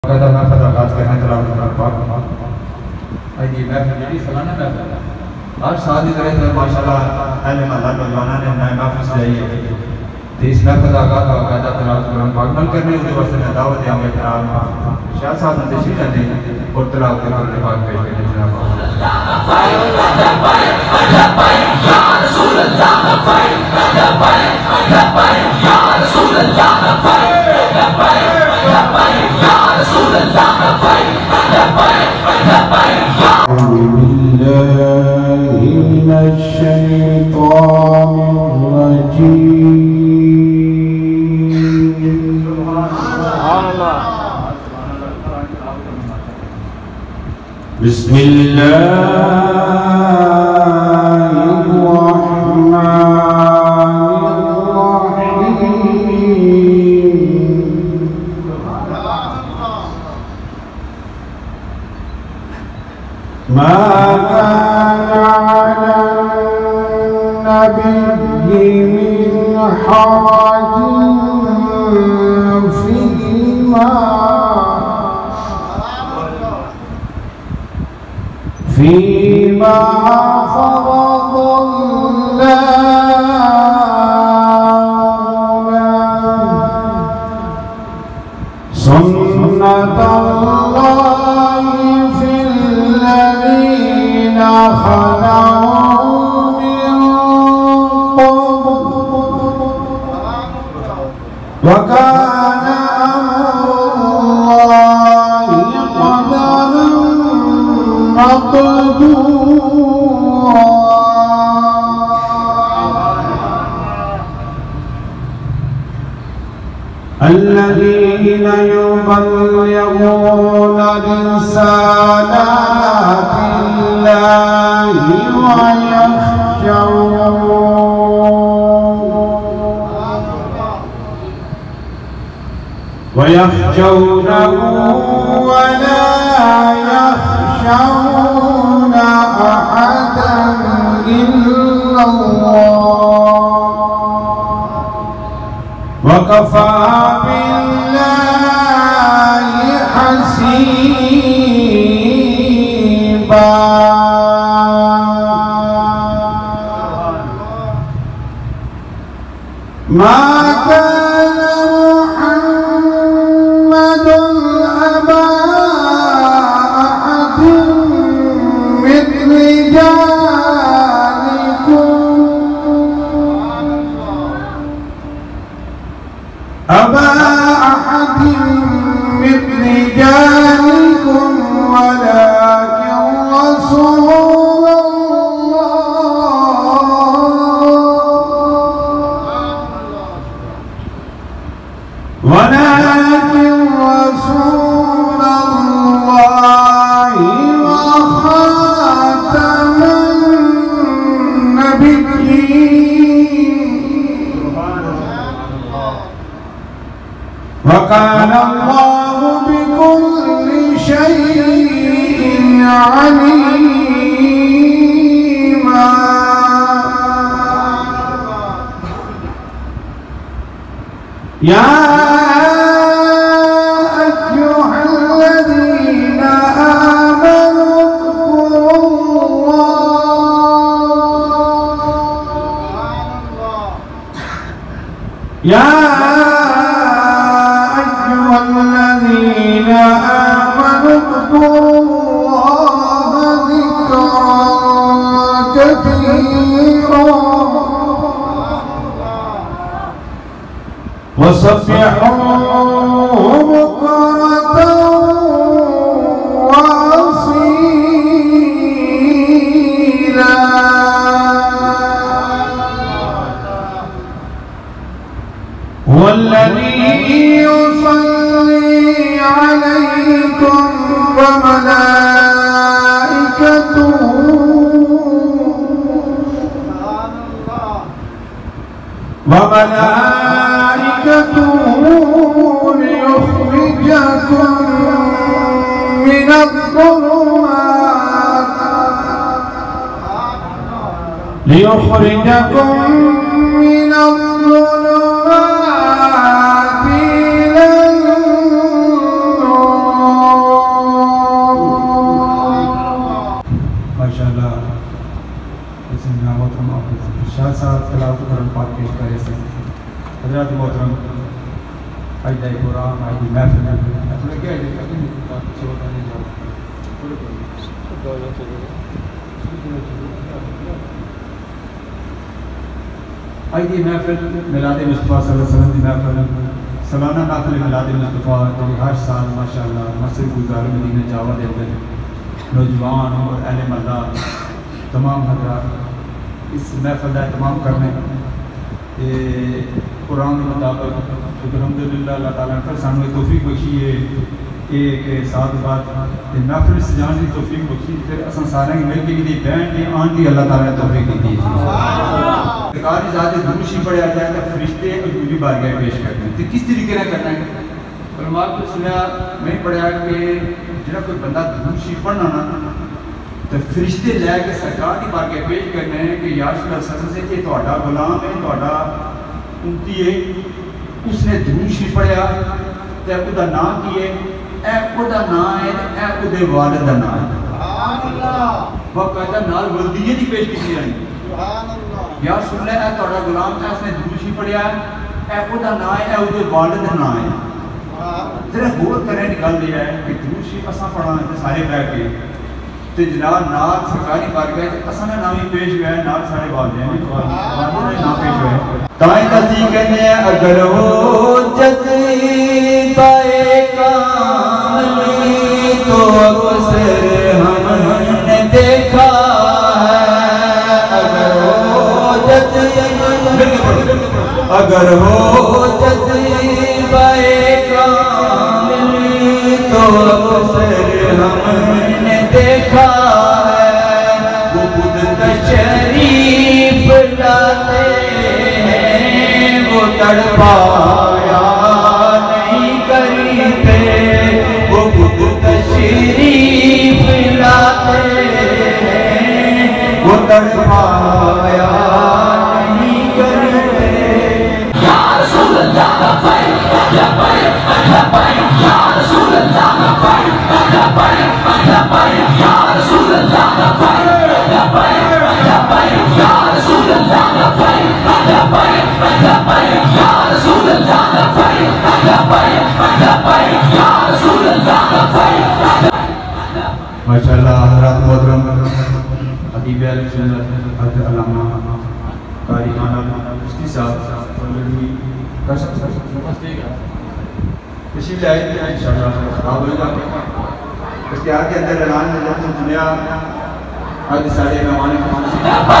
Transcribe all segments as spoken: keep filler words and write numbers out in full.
बाकायदा महफिल आगाज करना तलावत पाक आज ये महफिल यानी सालाना महफिल हर साल की तरह तो माशाल्लाह अहले महल्ला नौजवानों ने नए महफिल सजाई है तो इस महफिल आगाज बाकायदा तलावत कुरान पाक न करने उसके वास्ते मैं दावत देंगे जनाब शाह साहब ने तशरीफ लाते और तलावत कुरान पाक पेश करें जनाब أعوذ بالله من الشيطان الرجيم. بسم الله الرحمن الرحيم. ما كان على النبي من حرج فيما فيما فرض الله له سنة الله في الذين خلوا من قبل وكان أمر الله قدرا مقدورا. الذين يبلغون رسالات الله ويخشون ويخشونه ولا يخشون أحدا إلا الله وكفى بالله حسيبا. ما كان محمد أبا أحد من رجالكم أبا أحد من رجالكم ولكن رسول ولكن رسول الله وخاتم النبيين وكان الله بكل شيء عليما. يا أيها الذين آمنوا اذكروا الله يا أيها الذين آمنوا اذكروا الله ذكرا كثيرا وسبحوه بكرة وأصيلا. هو الذي يصلي عليكم وملائكته وملائكته ليخرجكم من الظلمات ليخرجكم من الظلمات إلى النور پیش کر رہے ہیں حضرات محترم حجدہ قرآن حجدہ محفل اپنے کیا ہے حجدہ محفل میلاد مصطفیٰ صلی اللہ علیہ وسلم کی محفل سالانہ محفل میلاد مصطفیٰ ہر سال ماشاءاللہ مسجد گزار مدینہ جاوا دے اندر نوجوان اور اہل محلہ تمام حضرات اس محفل کا اہتمام کرنے قرآن کے مطابق الحمدللہ اللہ تعالیٰ نے سانو توفیق بخشی ہے ایک ساتھ بات محفل سجان کی توفیق بخشی پھر اصلا سارے مل کے دی بینڈ کے آن کی اللہ تعالیٰ نے توفیق دی تھی سرکاری ذات دروشی پڑھا جائے تو فرشتے عجوبی بارگاہ پیش کرتے ہیں تو کس طریقے سے کرنا ہے علماء کو سنیا میں پڑھا کہ جنہاں کوئی بندہ دروشی پڑھنا نا تو فرشتے لے کے سرکار کی بارگاہ پیش کرنے ہیں کہ یا رسول اللہ صلی اللہ علیہ وسلم سے یہ توڑا غلام ہے توڑا امتی ہے اس نے دروشی پڑھا تے خدا نام کیے اے خدا نام ہے اے خدا والد نام ہے باقاعدہ نال ولدیت ہی پیش کی جائیں یا رسول اللہ اے توڑا غلام ہے اس نے دروشی پڑھا اے خدا نام ہے اے خدا والد نام ہے ذرا غور کریں نکال دیا ہے کہ دروشی اساں پڑھا ہے سارے بیٹھ کے تو جناب نال سرکاری بارگاہ ہے اساں نے نامی پیش ہوا ہے نال سارے والدین نے نام پیش ہوا ہے تائیں کسی کہنے ہیں اگر ہو جذبہ کاملی تو اکثر ہم نے دیکھا ہے اگر ہو جذبہ اگر ہو جذبہ کاملی تو اکثر ہم نے دیکھا ہے وہ خود تشریف لاتے تڑپایا نہیں کرتے وہ خود تشریف لاتے وہ تڑپایا نہیں کرتے یا رسول اللہ لبیک لبیک لبیک یا رسول اللہ لبیک لبیک لبیک یا رسول اللہ لبیک لبیک لبیک یا رسول اللہ لبیک لبیک لبیک یا رسول اللہ لبیک لبیک لبیک یا رسول اللہ لبیک ماشاءاللہ حضرات محترم ادیب اہل سنت حضرت علامہ قاری خان مفتی صاحب کر سکتے ہیں تشریف لے آئے انشاءاللہ خراب ہو جائے اختیار کے اندر اعلان میں جب سے سنیا آج سارے مہمان خصوصی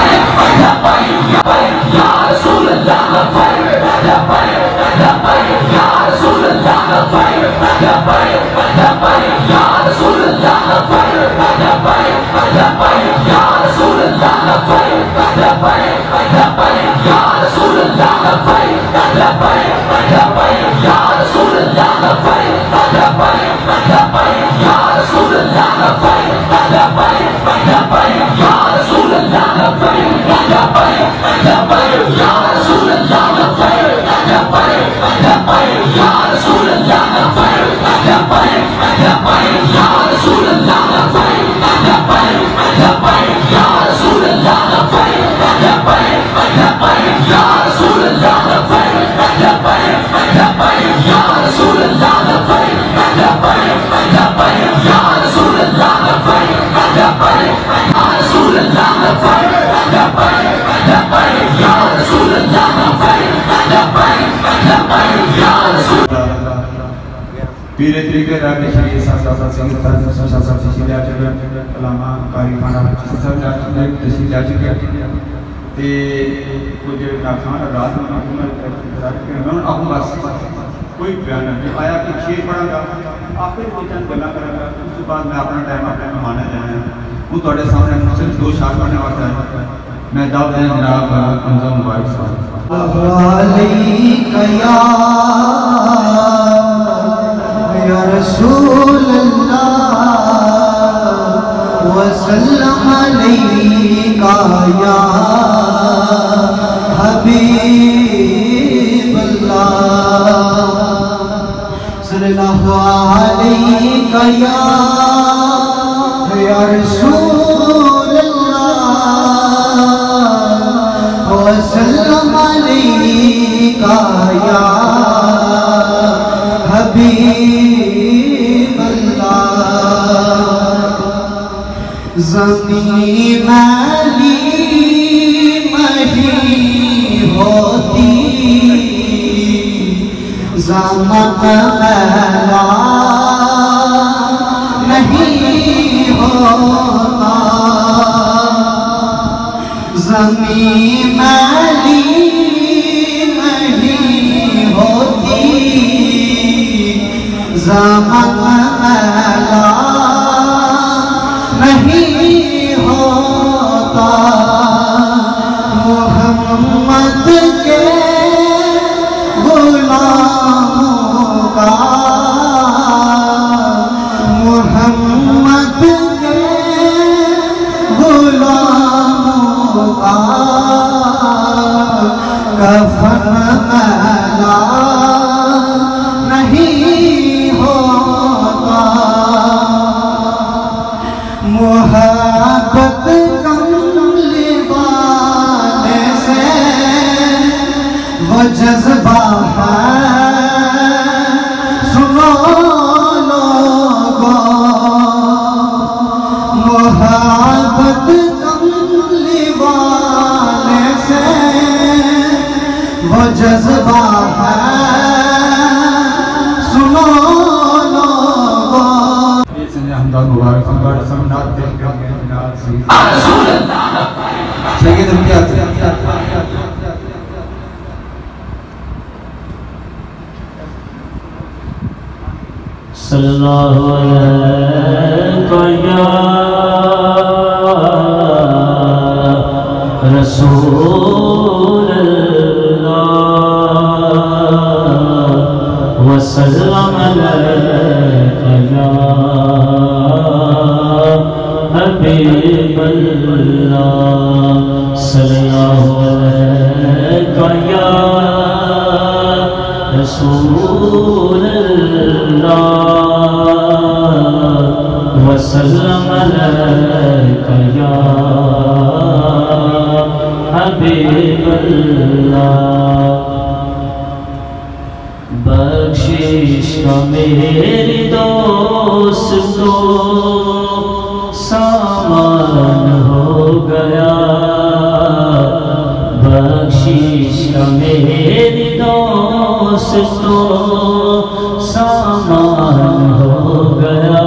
یا رسول اللہ لبیک لبیک لبیک یا رسول اللہ لبیک لبیک لبیک یا رسول اللہ لبیک لبیک لبیک یا رسول اللہ لبیک لبیک لبیک یا رسول اللہ لبیک لبیک لبیک یا رسول اللہ لبیک لبیک لبیک یا رسول اللہ لبیک لبیک لبیک یا رسول اللہ لبیک لبیک لبیک یا رسول اللہ لبیک لبیک لبیک یا رسول اللہ لبیک لبیک لبیک یا رسول اللہ لبیک لبیک لبیک یا رسول اللہ لبیک لبیک لبیک یا رسول اللہ لبیک لبیک لبیک یا رسول اللہ لبیک لبیک لبیک یا رسول اللہ لبیک لبیک یا رسول اللہ لبیک لبیک لبیک یا رسول اللہ لبیک لبیک لبیک یا رسول اللہ پیر طریقے دار کے شریعہ صاحب صاحب سنگھ صاحب صاحب صاحب تشریف لے چکے علامہ قاری خان صاحب تشریف لے چکے تے کچھ ناخان رات میں میں آپ بس کوئی بیان نہیں آیا کہ شیر پڑھا گا آخر وہ چند گلا کرا گا اس کے بعد میں اپنا ٹائم اپنے مہمانے جانا ہے وہ تھوڑے سامنے صرف دو شعر پڑھنے واسطے ہے میں دعوت دیں جناب حمزہ مبارک صاحب علیک یا یا رسول اللہ وسلم علیک یا حبیب اللہ صلی اللہ علیک یا یا رسول اللہ وسلم علیک زمین میلی نہیں ہوتی زمان میلا نہیں ہوتا زمین میلی نہیں ہوتی زمان میلا نہیں ہوتا محمد کے غلاموں کا محمد کے غلاموں کا کفن میلا نہیں ہوتا محبت کملی والے سے وہ جذبہ ہے سنو لوگوں محبت کملی والے سے وہ جذبہ ہے سنو لوگوں حمدان مبارک ہمارے سمنات دیکھ کر سید امتیاز صلی اللہ علیہ یا رسول اللہ وسلم علیہ یا حبیب اللہ صلی اللہ علیہ یا رسول اللہ وسلم علیہ یا حبیب اللہ بخشش کا میری دوستو سامان ہو گیا بخشش کا میری دوستو سامان ہو گیا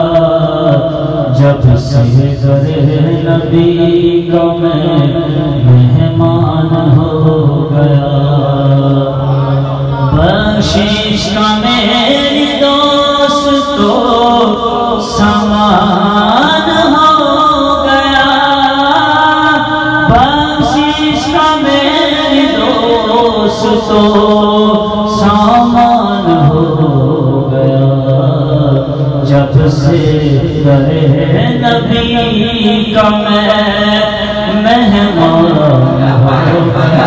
جب سے در نبی کا میں مہمان ہو گیا بخشش کا میری دوستو سامان ہو گیا بخشش کا میری دوستو سامان ہو گیا جب سے در نبی کا میں مہمان ہو گیا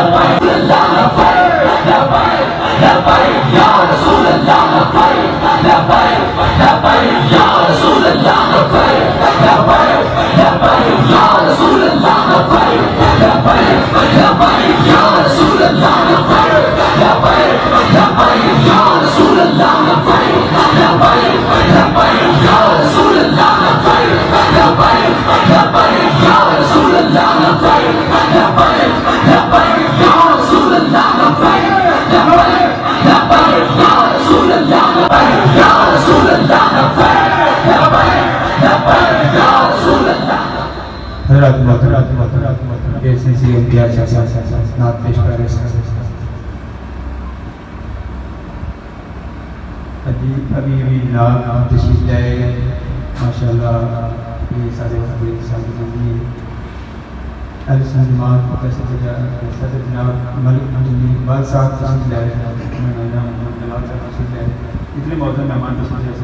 لبیک یا رسول اللہ لبیک لبیک لبیک یا رسول اللہ لبیک لبیک لبیک یا رسول اللہ لبیک لبیک لبیک یا رسول اللہ لبیک لبیک لبیک یا رسول اللہ لبیک لبیک لبیک یا رسول اللہ لبیک لبیک لبیک یا رسول اللہ لبیک لبیک لبیک یا رسول اللہ لبیک حضرات محترم یہ سلسلے امتیاز نعت پیش کر رہے ہیں ابھی ابھی جناب تشریف لائے ماشاءاللہ یہ سارے وقت سارے زندگی اہل سنت جماعت صدر جناب ملک محمد اقبال صاحب تشریف لائے اتنے موضوع مہمان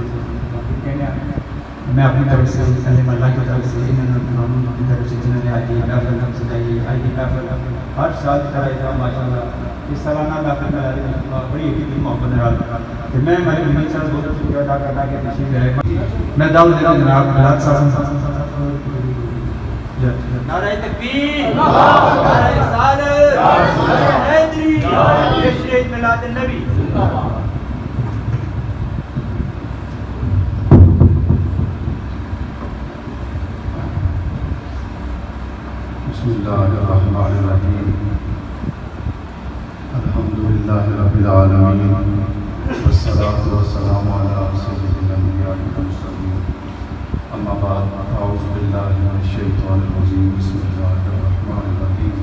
میں اپنی طرف سے سلیم اللہ کی طرف سے انہوں اپنی طرف سے جنہوں نے آئی محفل ہم سجائی آئی محفل ہر سال طرح احترام ماشاء اللہ اس سالانہ محفل میں بڑی یقینی محبت نرال کہ میں ہمارے مہین صاحب بہت شکریہ ادا کرنا کہ تشریف لائے میں دعوت دیتا جناب بلاد صاحب نعرہ تکبیر نعرہ رسالت حیدری جشن میلاد النبی الله الرحمن الرحيم الحمد لله رب العالمين والصلاة والسلام على سيد الأنبياء والمرسلين أما بعد أعوذ بالله من الشيطان الرجيم بسم الله الرحمن الرحيم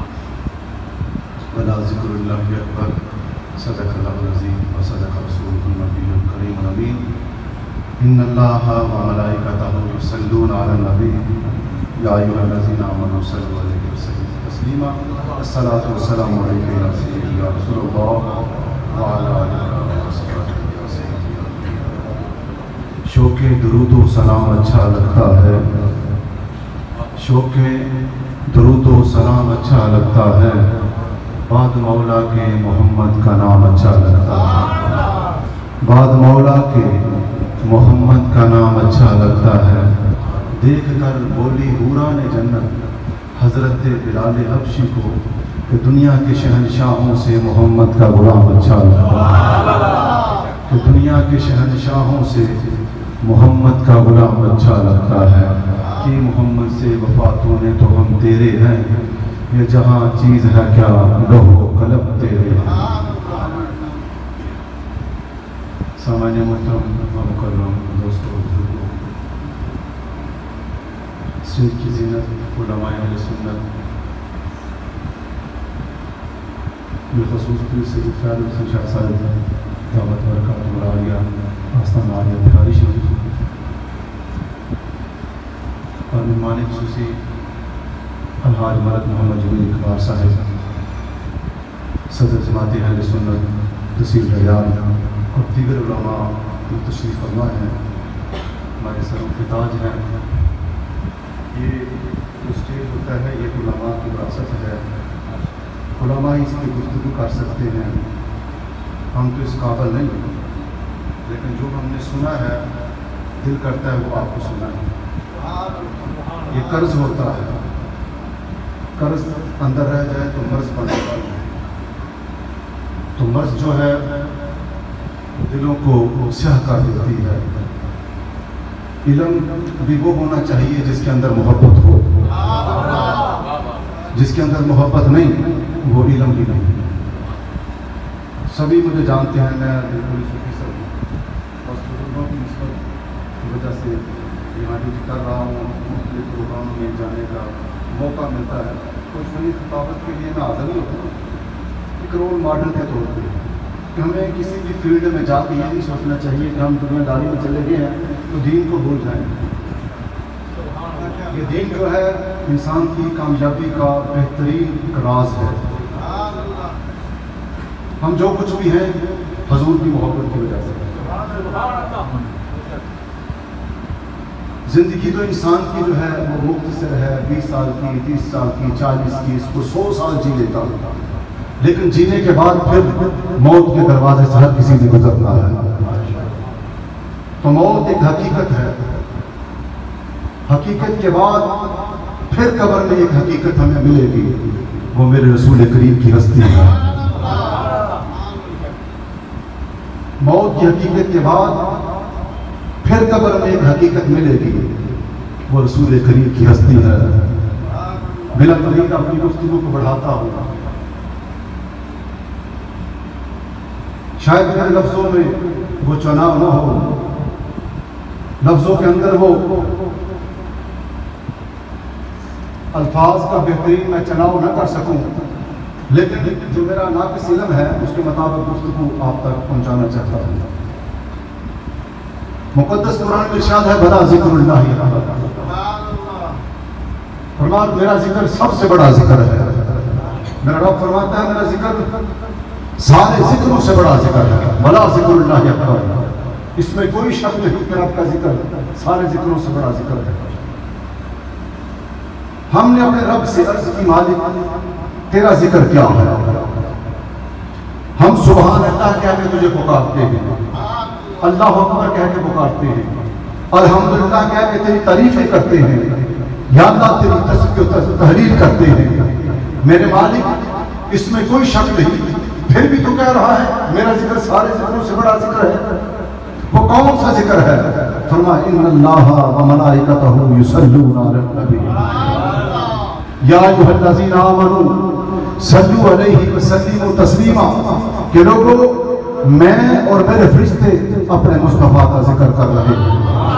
ولا ذكر الله أكبر صدق الله العظيم وصدق رسوله النبي الكريم الأمين إن الله وملائكته يصلون على النبي يا أيها الذين آمنوا صلوا عليه وسلموا تسليما الصلاة والسلام عليك يا سيدي يا رسول الله وعلى آلك وصحبه يا سيدي. شوق درود و سلام اچھا لگتا ہے، شوق درود و سلام اچھا لگتا ہے، بعد مولا کے محمد کا نام اچھا لگتا ہے، بعد مولا کے محمد کا نام اچھا لگتا ہے. دیکھ کر بولی حوران جنت حضرت بلال حبشی کو کہ دنیا کے شہنشاہوں سے محمد کا غلام اچھا لگتا ہے، کہ دنیا کے شہنشاہوں سے محمد کا غلام اچھا لگتا ہے. کہ محمد سے وفاتوں نے تو ہم تیرے ہیں، یہ جہاں چیز ہے کیا لوح و قلم تیرے ہیں. سامعین محترم و مکرم دوستو بزرگوں، اسٹیج کی زینت علماء اہل سنت بالخصوص پیر سید خیال حسین شاہ صاحب دعوت برکات العالیہ آستان عالیہ بہاری شریف اور مہمان خصوصی الحاج مرد محمد جمیل اقبال صاحب صدر جماعت اہل سنت تحصیل ریاض اور دیگر علماء جو تشریف فرما ہیں، ہمارے سروں کے تاج ہیں. یہ جو اسٹیج ہوتا ہے یہ علماء کی وراثت ہے، علماء اس پہ گفتگو کر سکتے ہیں. ہم تو اس قابل نہیں ہیں، لیکن جو ہم نے سنا ہے دل کرتا ہے وہ آپ کو سنا ہے. یہ قرض ہوتا ہے، قرض اندر رہ جائے تو مرض بن جاتا ہے. تو مرض جو ہے دلوں کو سیاہ کر دیتی ہے. علم بھی وہ ہونا چاہیے جس کے اندر محبت ہو، جس کے اندر محبت نہیں وہ علم بھی نہیں. سبھی مجھے جانتے ہیں، میں بالکل صوفی سب اور بزرگوں کی نسبت کی وجہ سے یہاں ڈیوٹی کر رہا ہوں، مختلف پروگراموں میں جانے کا موقع ملتا ہے. کچھ فنی خطابت کے لیے میں حاضر نہیں ہوتا، ایک رول ماڈل کے طور پہ کہ ہمیں کسی بھی فیلڈ میں جا کے یہ نہیں سوچنا چاہیے کہ ہم دنیا داری میں چلے گئے ہیں تو دین کو بھول جائیں. یہ دین جو ہے انسان کی کامیابی کا بہترین راز ہے. ہم جو کچھ بھی ہیں حضور کی محبت کی وجہ سے. زندگی تو انسان کی جو ہے وہ مختصر ہے، بیس سال کی، تیس سال کی، چالیس کی، اس کو سو سال جی لیتا ہوتا، لیکن جینے کے بعد پھر موت کے دروازے سے ہر کسی سے گزرنا ہے. تو موت ایک حقیقت ہے، حقیقت کے بعد پھر قبر میں ایک حقیقت ہمیں ملے گی، وہ میرے رسول کریم کی ہستی ہے. موت کی حقیقت کے بعد پھر قبر میں ایک حقیقت ملے گی، وہ رسول کریم کی ہستی ہے. بلا تردید اپنی گفتگو کو بڑھاتا ہوں. شاید میرے لفظوں میں وہ چناؤ نہ ہو، لفظوں کے اندر وہ الفاظ کا بہترین میں چناؤ نہ کر سکوں، لیکن جو میرا ناقص علم ہے اس کے مطابق گفتگو آپ تک پہنچانا چاہتا ہوں. مقدس قرآن میں ارشاد ہے بڑا ذکر اللہ فرمایا میرا ذکر سب سے بڑا ذکر ہے. میرا رب فرماتا ہے میرا ذکر سارے ذکروں سے بڑا ذکر ہے. بلا ذکر اللہ اکبر، اس میں کوئی شک نہیں کہ رب کا ذکر سارے ذکروں سے بڑا ذکر ہے. ہم نے اپنے رب سے عرض کی مالک تیرا ذکر کیا ہے؟ ہم سبحان اللہ کہہ کے تجھے پکارتے ہیں، اللہ اکبر کہہ کے پکارتے ہیں، الحمدللہ کہہ کے تیری تعریفیں کرتے ہیں، یا اللہ تیری تسبیح و تحلیل کرتے ہیں. میرے مالک اس میں کوئی شک نہیں، پھر بھی تو کہہ رہا ہے میرا ذکر سارے ذکروں سے بڑا ذکر ہے. وہ کون سا ذکر ہے؟ فرمایا ان اللہ و ملائکتہ یصلون علی النبی. یا ایھا الذین آمنوا صلوا علیہ وسلموا تسلیما کہ لوگوں میں اور میرے فرشتے اپنے مصطفیٰ کا ذکر کر رہے ہیں۔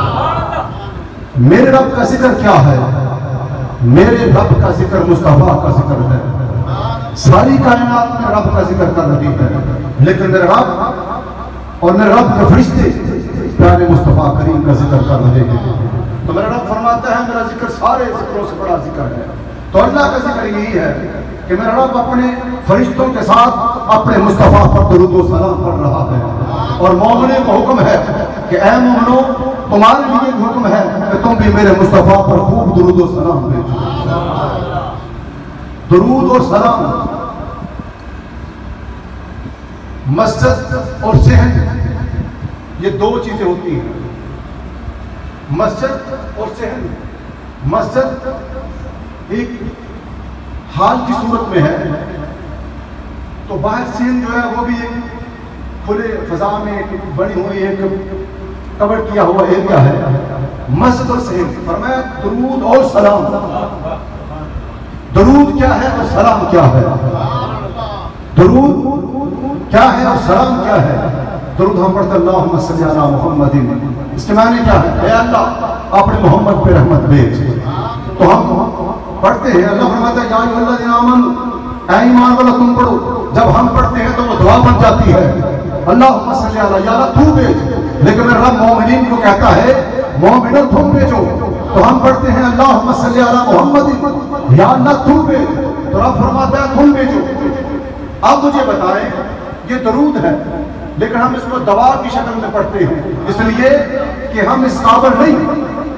میرے رب کا ذکر کیا ہے؟ میرے رب کا ذکر مصطفیٰ کا ذکر ہے۔ ساری کائنات میں رب کا ذکر کر رہی ہے، لیکن میرے رب اور میرے رب کے فرشتے پیارے مصطفیٰ کریم کا ذکر کر رہے ہیں۔ تو میرا رب فرماتا ہے میرا ذکر سارے ذکروں سے بڑا ذکر ہے۔ تو اللہ کا ذکر یہی ہے کہ میرا رب اپنے فرشتوں کے ساتھ اپنے مصطفیٰ پر درود و سلام پڑھ رہا ہے، اور مومنوں کو حکم ہے کہ اے مومنوں تمہارے لیے حکم ہے کہ تم بھی میرے مصطفیٰ پر خوب درود و سلام بھیجو۔ درود و سلام مسجد اور صحن یہ دو چیزیں ہوتی ہیں، مسجد اور صحن۔ مسجد ایک حال کی صورت میں ہے، تو باہر صحن جو ہے وہ بھی ایک کھلے فضا میں بنی ہوئی ایک کور کیا ہوا ایریا ہے۔ مسجد اور صحن فرمایا درود اور سلام، درود کیا ہے اور سلام کیا ہے؟ درود کیا ہے اور سلام کیا ہے؟ درود ہم پڑھتے اللہم صلی علی محمد، اس کے معنی کیا ہے؟ اے اللہ اپنے محمد پہ رحمت بھیج۔ تو ہم پڑھتے ہیں، اللہ فرماتا ہے یا ایھا الذین آمنوا، اے ایمان والا تم پڑھو۔ جب ہم پڑھتے ہیں تو وہ دعا بن جاتی ہے، اللہم صلی علی، یا اللہ تو بھیج۔ لیکن میرا رب مومنین کو کہتا ہے مومنوں تم بھیجو، تو ہم پڑھتے ہیں اللہم صلی علی محمد، یا اللہ تو بھیج۔ تو رب فرماتا ہے تم بھیجو۔ اب مجھے بتائیں یہ درود ہے، لیکن ہم اس کو دوا کی شکل میں پڑھتے ہیں، اس لیے کہ ہم اس قابل نہیں،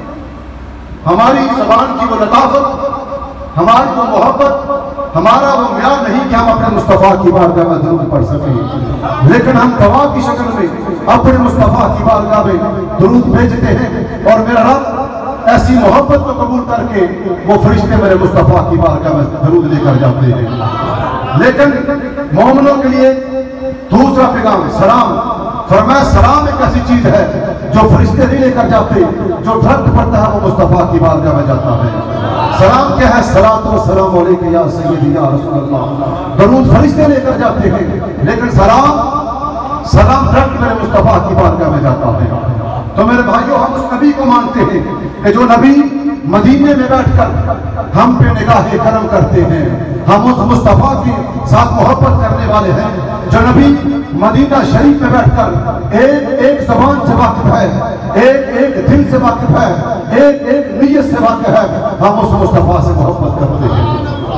ہماری زبان کی وہ لطافت، ہماری وہ محبت، ہمارا وہ معیار نہیں کہ ہم اپنے مصطفیٰ کی بارگاہ میں درود پڑھ سکیں، لیکن ہم دوا کی شکل میں اپنے مصطفیٰ کی بارگاہ میں درود بھیجتے ہیں، اور میرا رب ایسی محبت کو قبول کر کے وہ فرشتے میرے مصطفیٰ کی بارگاہ میں درود لے کر جاتے ہیں۔ لیکن مومنوں کے لیے دوسرا پیغام سلام، فرمایا سلام ایک ایسی چیز ہے جو فرشتے نہیں لے کر جاتے، جو ڈھٹ پڑتا ہے وہ مصطفیٰ کی بارگاہ میں جاتا ہے۔ سلام کیا ہے؟ صلاۃ و سلام علیک یا سیدی یا رسول اللہ۔ درود فرشتے لے کر جاتے ہیں، لیکن سلام سلام ڈھٹ میرے مصطفیٰ کی بارگاہ میں جاتا ہے۔ تو میرے بھائیوں ہم اس نبی کو مانتے ہیں کہ جو نبی مدینے میں بیٹھ کر ہم پہ نگاہ کرم کرتے ہیں، ہم اس مصطفیٰ کے ساتھ محبت کرنے والے ہیں جو نبی مدینہ شریف میں بیٹھ کر ایک ایک زبان سے واقف ہے، ایک ایک دل سے واقف ہے، ایک ایک نیت سے واقف ہے، ہم اس مصطفیٰ سے محبت کرتے ہیں۔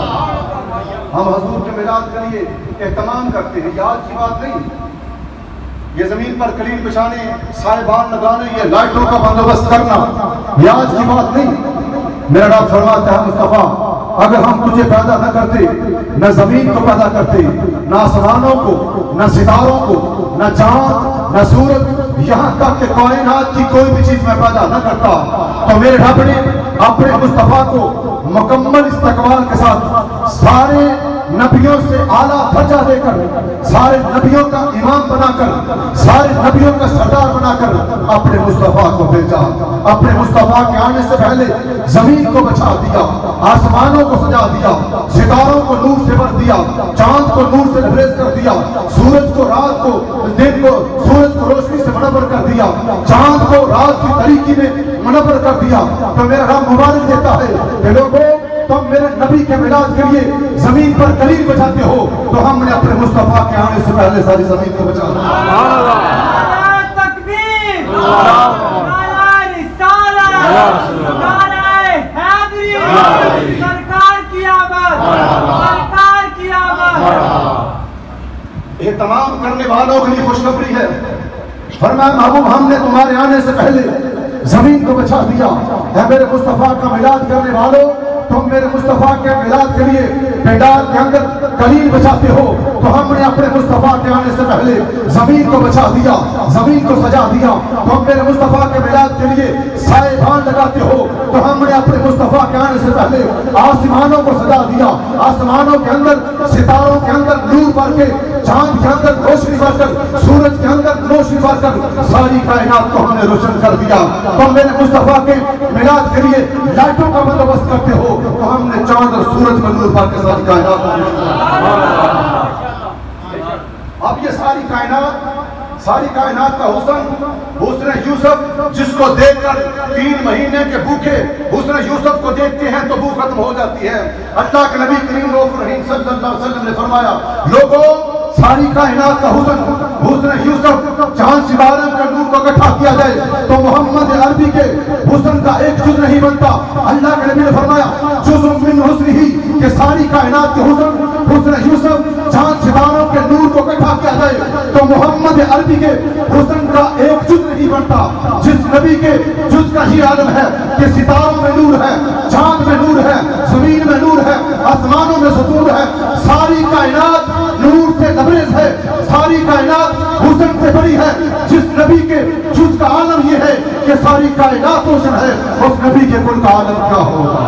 ہم حضور کے میلاد کے لیے اہتمام کرتے ہیں، یاد کی بات نہیں، یہ زمین پر کلین بچھانے، سائبان لگانے، یہ لائٹوں کا بندوبست کرنا یاد کی بات نہیں۔ میرا رب فرماتا ہے مصطفیٰ اگر ہم تجھے پیدا نہ کرتے، نہ زمین کو پیدا کرتے، نہ آسمانوں کو، نہ ستاروں کو، نہ چاند، نہ سورج، یہاں تک کہ کائنات کی کوئی بھی چیز میں پیدا نہ کرتا، تو میرے رب نے اپنے مصطفیٰ کو مکمل استقبال کے ساتھ سارے نبیوں سے اعلیٰ درجہ دے کر، سارے نبیوں کا امام بنا کر، سارے نبیوں کا سردار بنا کر اپنے مصطفیٰ کو بھیجا۔ اپنے مصطفیٰ کے آنے سے پہلے زمین کو بچا دیا، آسمانوں کو سجا دیا، ستاروں کو نور سے بھر دیا، چاند کو نور سے لبریز کر دیا، سورج کو رات کو دن کو سورج کو روشنی سے منور کر دیا، چاند کو رات کی تاریکی میں منور کر دیا۔ تو میرا رب مبارک دیتا ہے کہ لوگوں تم میرے نبی کے میلاد کے لیے زمین پر کلیل بچاتے ہو، تو ہم نے اپنے مصطفیٰ کے آنے سے پہلے ساری زمین کو بچا دیا۔ نعرہ تکبیر، نعرہ رسالت، نعرہ حیدری، سرکار کی آمد، سرکار کی آمد۔ اہتمام کرنے والوں کے لیے خوشخبری ہے، فرمایا محبوب ہم نے تمہارے آنے سے پہلے زمین کو بچا دیا۔ اے میرے مصطفیٰ کا میلاد کرنے والوں، تم میرے مصطفیٰ کے میلاد کے لیے پنڈال کے اندر کلیل بچاتے ہو، تو ہم نے اپنے مصطفیٰ کے آنے سے پہلے زمین کو بچا دیا، زمین کو سجا دیا۔ تم میرے مصطفیٰ کے میلاد کے لیے سائبان لگاتے ہو، تو ہم نے اپنے مصطفیٰ کے آنے سے پہلے آسمانوں کو سجا دیا، آسمانوں کے اندر ستاروں کے اندر نور بھر کے، چاند کے اندر روشنی بھر کر، سورج کے اندر روشنی بھر کر ساری کائنات کو ہم نے روشن کر دیا۔ تم میرے مصطفیٰ کے میلاد کے لیے لائٹوں کا بندوبست کرتے ہو، تو ہم نے چاند اور सूरज में नूर पाक के सारी कायनात अब ये सारी कायनात सारी कायनात का हुस्न हुस्न यूसुफ जिसको देखकर तीन महीने के भूखे हुस्न यूसुफ को देखते हैं तो भूख खत्म हो जाती है। अल्लाह के नबी करीम रहीम सल्लल्लाहु अलैहि वसल्लम ने फरमाया, लोगों सारी कायनात का हुस्न हुस्न यूसुफ चांद सितारे के नूर को इकट्ठा किया जाए तो मोहम्मद अरबी के हुस्न का एक जुज नहीं बनता। अल्लाह के नबी ने फरमाया, जुज़्उम मिन हुस्निही कि सारी कायनात के हुस्न हुस्न यूसुफ चांद सितारों के नूर को इकट्ठा किया जाए तो मोहम्मद अरबी के हुस्न का एक जुज नहीं बनता। जिस नबी के जुज का ही आलम है कि सितारों में नूर है, चांद में नूर है, जमीन में नूर है, आसमानों में सुतूर है, सारी कायनात नूर से लबरेज है, सारी कायनात हुस्न से बड़ी है। जिस नबी के जुज का आलम ये है कि सारी कायनात हुस्न है, उस नबी के कुल का आलम क्या होगा।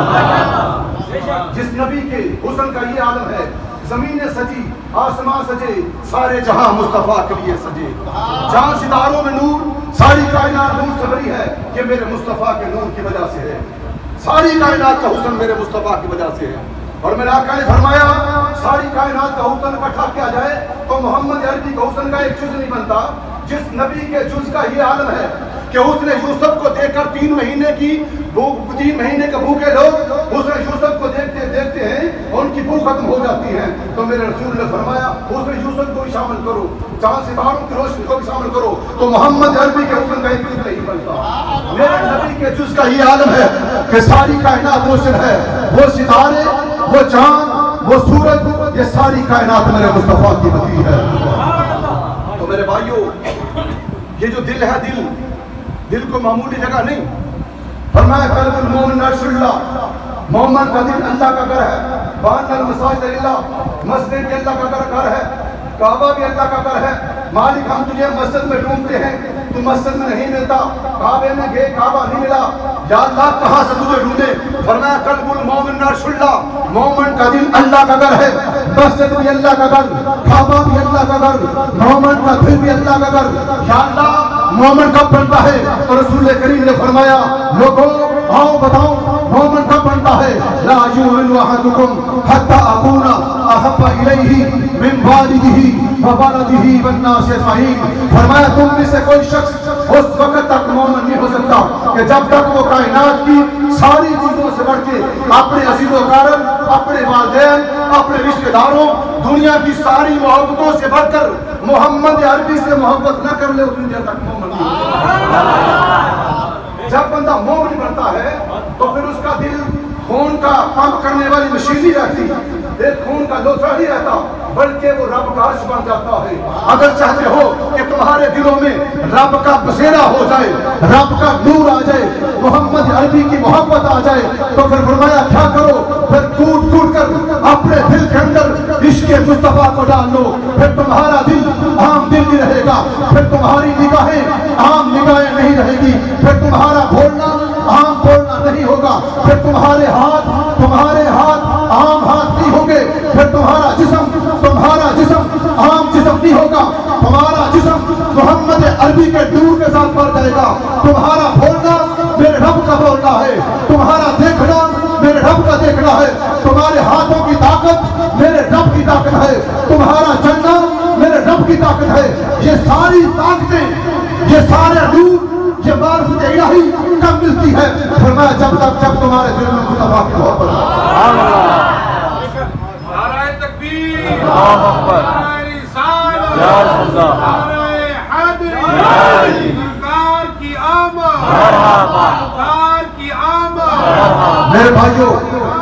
जिस नबी के हुस्न का ये आलम है, जमीनें सजी, आसमान सजे, सारे जहां मुस्तफा के लिए सजे। जहां सितारों में नूर, सारी कायनात नूर से भरी है, ये मेरे मुस्तफा के नूर की वजह से है। सारी कायनात का हुस्न मेरे मुस्तफा की वजह से है। और मेरे आका ने फरमाया, सारी कायनात का हुस्न इकट्ठा किया जाए तो मोहम्मद अरबी का हुस्न का एक जुज नहीं बनता। जिस नबी के जुज का ये आलम है कि उसने यूसुफ को देखकर तीन महीने की भूख तीन महीने के भूखे लोग उसने यूसुफ को देखते देखते हैं और उनकी भूख खत्म हो जाती है। तो मेरे रसूल ने फरमाया, उसमें यूसुफ को भी शामिल करो, चांद सितारों की रोशनी को भी शामिल करो तो मोहम्मद अरबी के हुस्न का एक जुज नहीं बनता। मेरे नबी के जुज का ये आलम है कि सारी कायनात रोशन है, वो सितारे, वो चांद, वो सूरज, ये सारी कायनात मेरे मुस्तफा की बती है। तो मेरे भाइयों, ये जो दिल है, दिल दिल को मामूली जगह नहीं। फरमाया कल्बुल मोमिन अर्शुल्लाह, मोमिन का दिल अल्लाह का घर है। बानल मसाजिद लिल्लाह, मस्जिद भी अल्लाह का घर है, काबा भी अल्लाह का घर है। मालिक हम तुझे मस्जिद में ढूंढते हैं, तू मस्जिद में नहीं मिलता, काबे में गए काबा नहीं मिला, या अल्लाह कहाँ से तुझे ढूंढे। फरमाया कल्बुल मोमिन अर्शुल्लाह, मोमिन का दिल अल्लाह का घर है, मस्जिद भी अल्लाह का घर, काबा भी अल्लाह का घर, मोमिन का दिल भी अल्लाह का घर। या अल्लाह मोमिन कब बनता है? तो रसूल करीम ने फरमाया, लोगों आओ बताओ मोमिन कब बनता है? ला युमिनु अहदुकुम हत्ता अकूना अहब्बा इलैहि मिन वालिदिही व वलदिही वन नास अजमईन। फरमाया तुम में से कोई शख्स उस वक्त तक मोमिन नहीं हो सकता कि जब तक वो कायनात की सारी चीजों से बढ़ के अपने अजीजों कारम, अपने वालिदैन, अपने रिश्तेदारों, दुनिया की सारी मोहब्बतों से बढ़कर मोहम्मद अरबी से मोहब्बत न कर ले, उतनी देर तक मोमिन नहीं हो सकता। जब बंदा मोमिन बनता है तो फिर उसका दिल खून का पंप करने वाली मशीन नहीं रहती, एक खून का लोथड़ा नहीं रहता, बल्कि वो रब का अर्श बन जाता है। अगर चाहते हो कि तुम्हारे दिलों में रब का बसेरा हो जाए, रब का नूर आ जाए, मोहम्मद अरबी की मोहब्बत आ जाए, तो फिर फरमाया क्या करो? फिर कूट कूट कर अपने दिल के अंदर इश्क़ मुस्तफा को डाल लो, फिर तुम्हारा दिल आम दिल नहीं रहेगा, फिर तुम्हारी निगाहें आम निगाहें नहीं रहेगी, फिर तुम्हारा बोलना आम बोलना नहीं होगा, फिर तुम्हारे हाथ तुम्हारे हाथ आम हाथ नहीं होंगे, फिर तुम्हारा जिस्म तुम्हारा जिस्म आम जिस्म नहीं होगा, तुम्हारा जिस्म मोहम्मद अरबी के नूर के साथ बढ़ जाएगा। तुम्हारा बोलना मेरे रब का बोलना है, तुम्हारा देखना मेरे रब का देखना है, तुम्हारे हाथों की ताकत मेरे रब की ताकत है, तुम्हारा चलना मेरे रब की ताकत है। ये सारी ताकतें, ये सारे नूर, ये मारिफत इलाही कब मिलती है? फरमाया जब तक जब तुम्हारे दिल में मुस्तफा की मोहब्बत है। नारे तकबीर, नारे रिसालत, नारे हैदरी, सरकार की आमद, सरकार की आमद। मेरे भाइयों,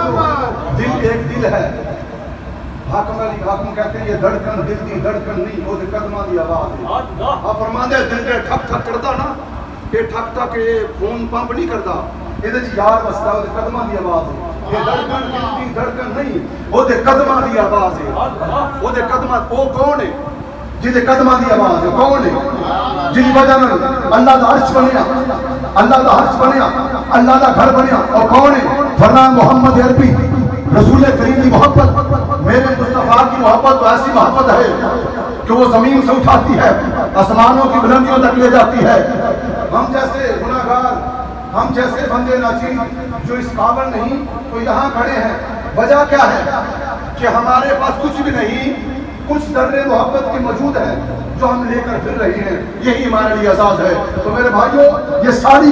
दिल एक दिल है। हाकिम अली हाकिम कहते हैं ये धड़कन दिल की धड़कन नहीं, वो कदमां दी आवाज है। आप फरमांदे दिल के ठक ठक करदा ना, ये ठक ठक ये खून पंप नहीं करदा, ਇਹਦੇ ਚ ਯਾਰ ਵਸਦਾ, ਉਹਦੇ ਕਦਮਾਂ ਦੀ ਆਵਾਜ਼ ਹੈ। ਇਹ ਧੜਕਣ ਦਿਲ ਦੀ ਧੜਕਨ ਨਹੀਂ, ਉਹਦੇ ਕਦਮਾਂ ਦੀ ਆਵਾਜ਼ ਹੈ। ਉਹਦੇ ਕਦਮਾਂ, ਉਹ ਕੌਣ ਹੈ ਜਿਹਦੇ ਕਦਮਾਂ ਦੀ ਆਵਾਜ਼ ਹੈ? ਕੌਣ ਹੈ ਜਿਹਦੀ ਵਜ੍ਹਾ ਨਾਲ ਅੱਲਾਹ ਦਾ ਅਰਸ਼ ਬਣਿਆ, ਅੱਲਾਹ ਦਾ ਅਰਸ਼ ਬਣਿਆ, ਅੱਲਾਹ ਦਾ घर ਬਣਿਆ? और कौन है? फरमाया मोहम्मद अरबी, रसूल करीम की मोहब्बत, मेरे मुस्तफा की मोहब्बत तो ऐसी मोहब्बत है कि वो जमीन से उठाती है, आसमानों की बुलंदियों तक ले जाती है। हम जैसे गुनाहगार, हम जैसे बंदे नाचीज जो इस काबिल नहीं, तो यहाँ खड़े हैं وجہ کیا ہے کہ ہمارے پاس کچھ بھی نہیں، کچھ ذرے محبت کی موجود ہے جو ہم لے کر پھر رہے ہیں، یہی ہمارے لیے اعزاز ہے۔ تو میرے بھائیوں، یہ ساری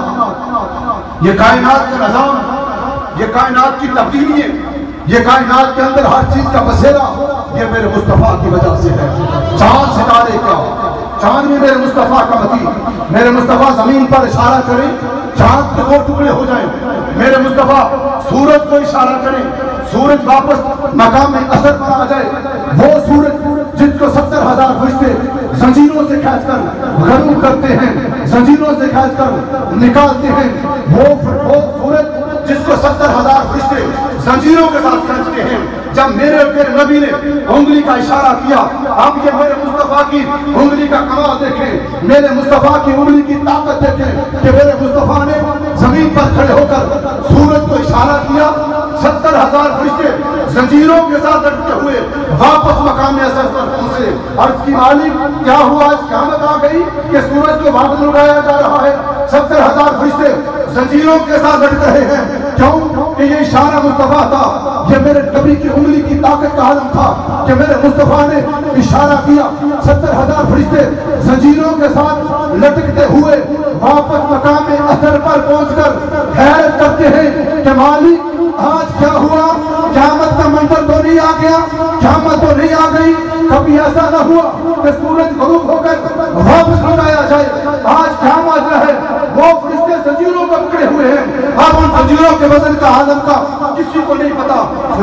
کائنات، یہ کائنات کا نظام، یہ کائنات کی تبدیلیاں، یہ کائنات کے اندر ہر چیز کا بسیرا، یہ میرے مصطفیٰ کی وجہ سے ہے۔ چاند ستارے کا، چاند بھی میرے مصطفیٰ کا متی، میرے مصطفیٰ زمین پر اشارہ کریں چاند کے دو ٹکڑے ہو جائیں، میرے مصطفیٰ سورج کو اشارہ کریں سورج واپس مقام اثر پر آ جائے، وہ سورج جس کو ستر ہزار فرشتے زنجیروں سے کھینچ کر غروب کرتے ہیں، زنجیروں سے کھینچ کر نکالتے ہیں، وہ وہ سورج جس کو ستر ہزار فرشتے زنجیروں کے ساتھ کھینچتے ہیں، جب میرے میرے نبی نے انگلی کا اشارہ کیا، اب یہ میرے مصطفیٰ کی انگلی کا کمال دیکھیں، میرے مصطفیٰ کی انگلی کی طاقت دیکھیں کہ میرے مصطفیٰ نے زمین پر کھڑے ہو کر سورج کو اشارہ کیا، ستر ہزار فرشتے زنجیروں کے ساتھ لٹکے ہوئے واپس مقام اثر پر پہنچے۔ عرض کی مالک کیا ہوا، اس قیامت آ گئی کہ سورج کو واپس لٹایا جا رہا ہے، ستر ہزار فرشتے زنجیروں کے ساتھ لٹک رہے ہیں، کیوں کہ یہ اشارہ مصطفیٰ تھا، یہ میرے نبی کی انگلی کی طاقت کا عالم تھا کہ میرے مصطفیٰ نے اشارہ کیا، ستر ہزار فرشتے زنجیروں کے ساتھ لٹکتے ہوئے واپس مقام اثر پر پہنچ کر حیرت کرتے ہیں کہ مالک آج کیا ہوا، قیامت کا منظر تو نہیں آ گیا، قیامت تو نہیں آ گئی، کبھی ایسا نہ ہوا کہ سورج غروب ہو کر واپس لٹایا جائے، آج قیامت جو ہے وہ فرشتے زنجیروں کو پکڑے ہوئے ہیں، اب ان زنجیروں کے وزن کا عالم کا کسی کو نہیں پتا،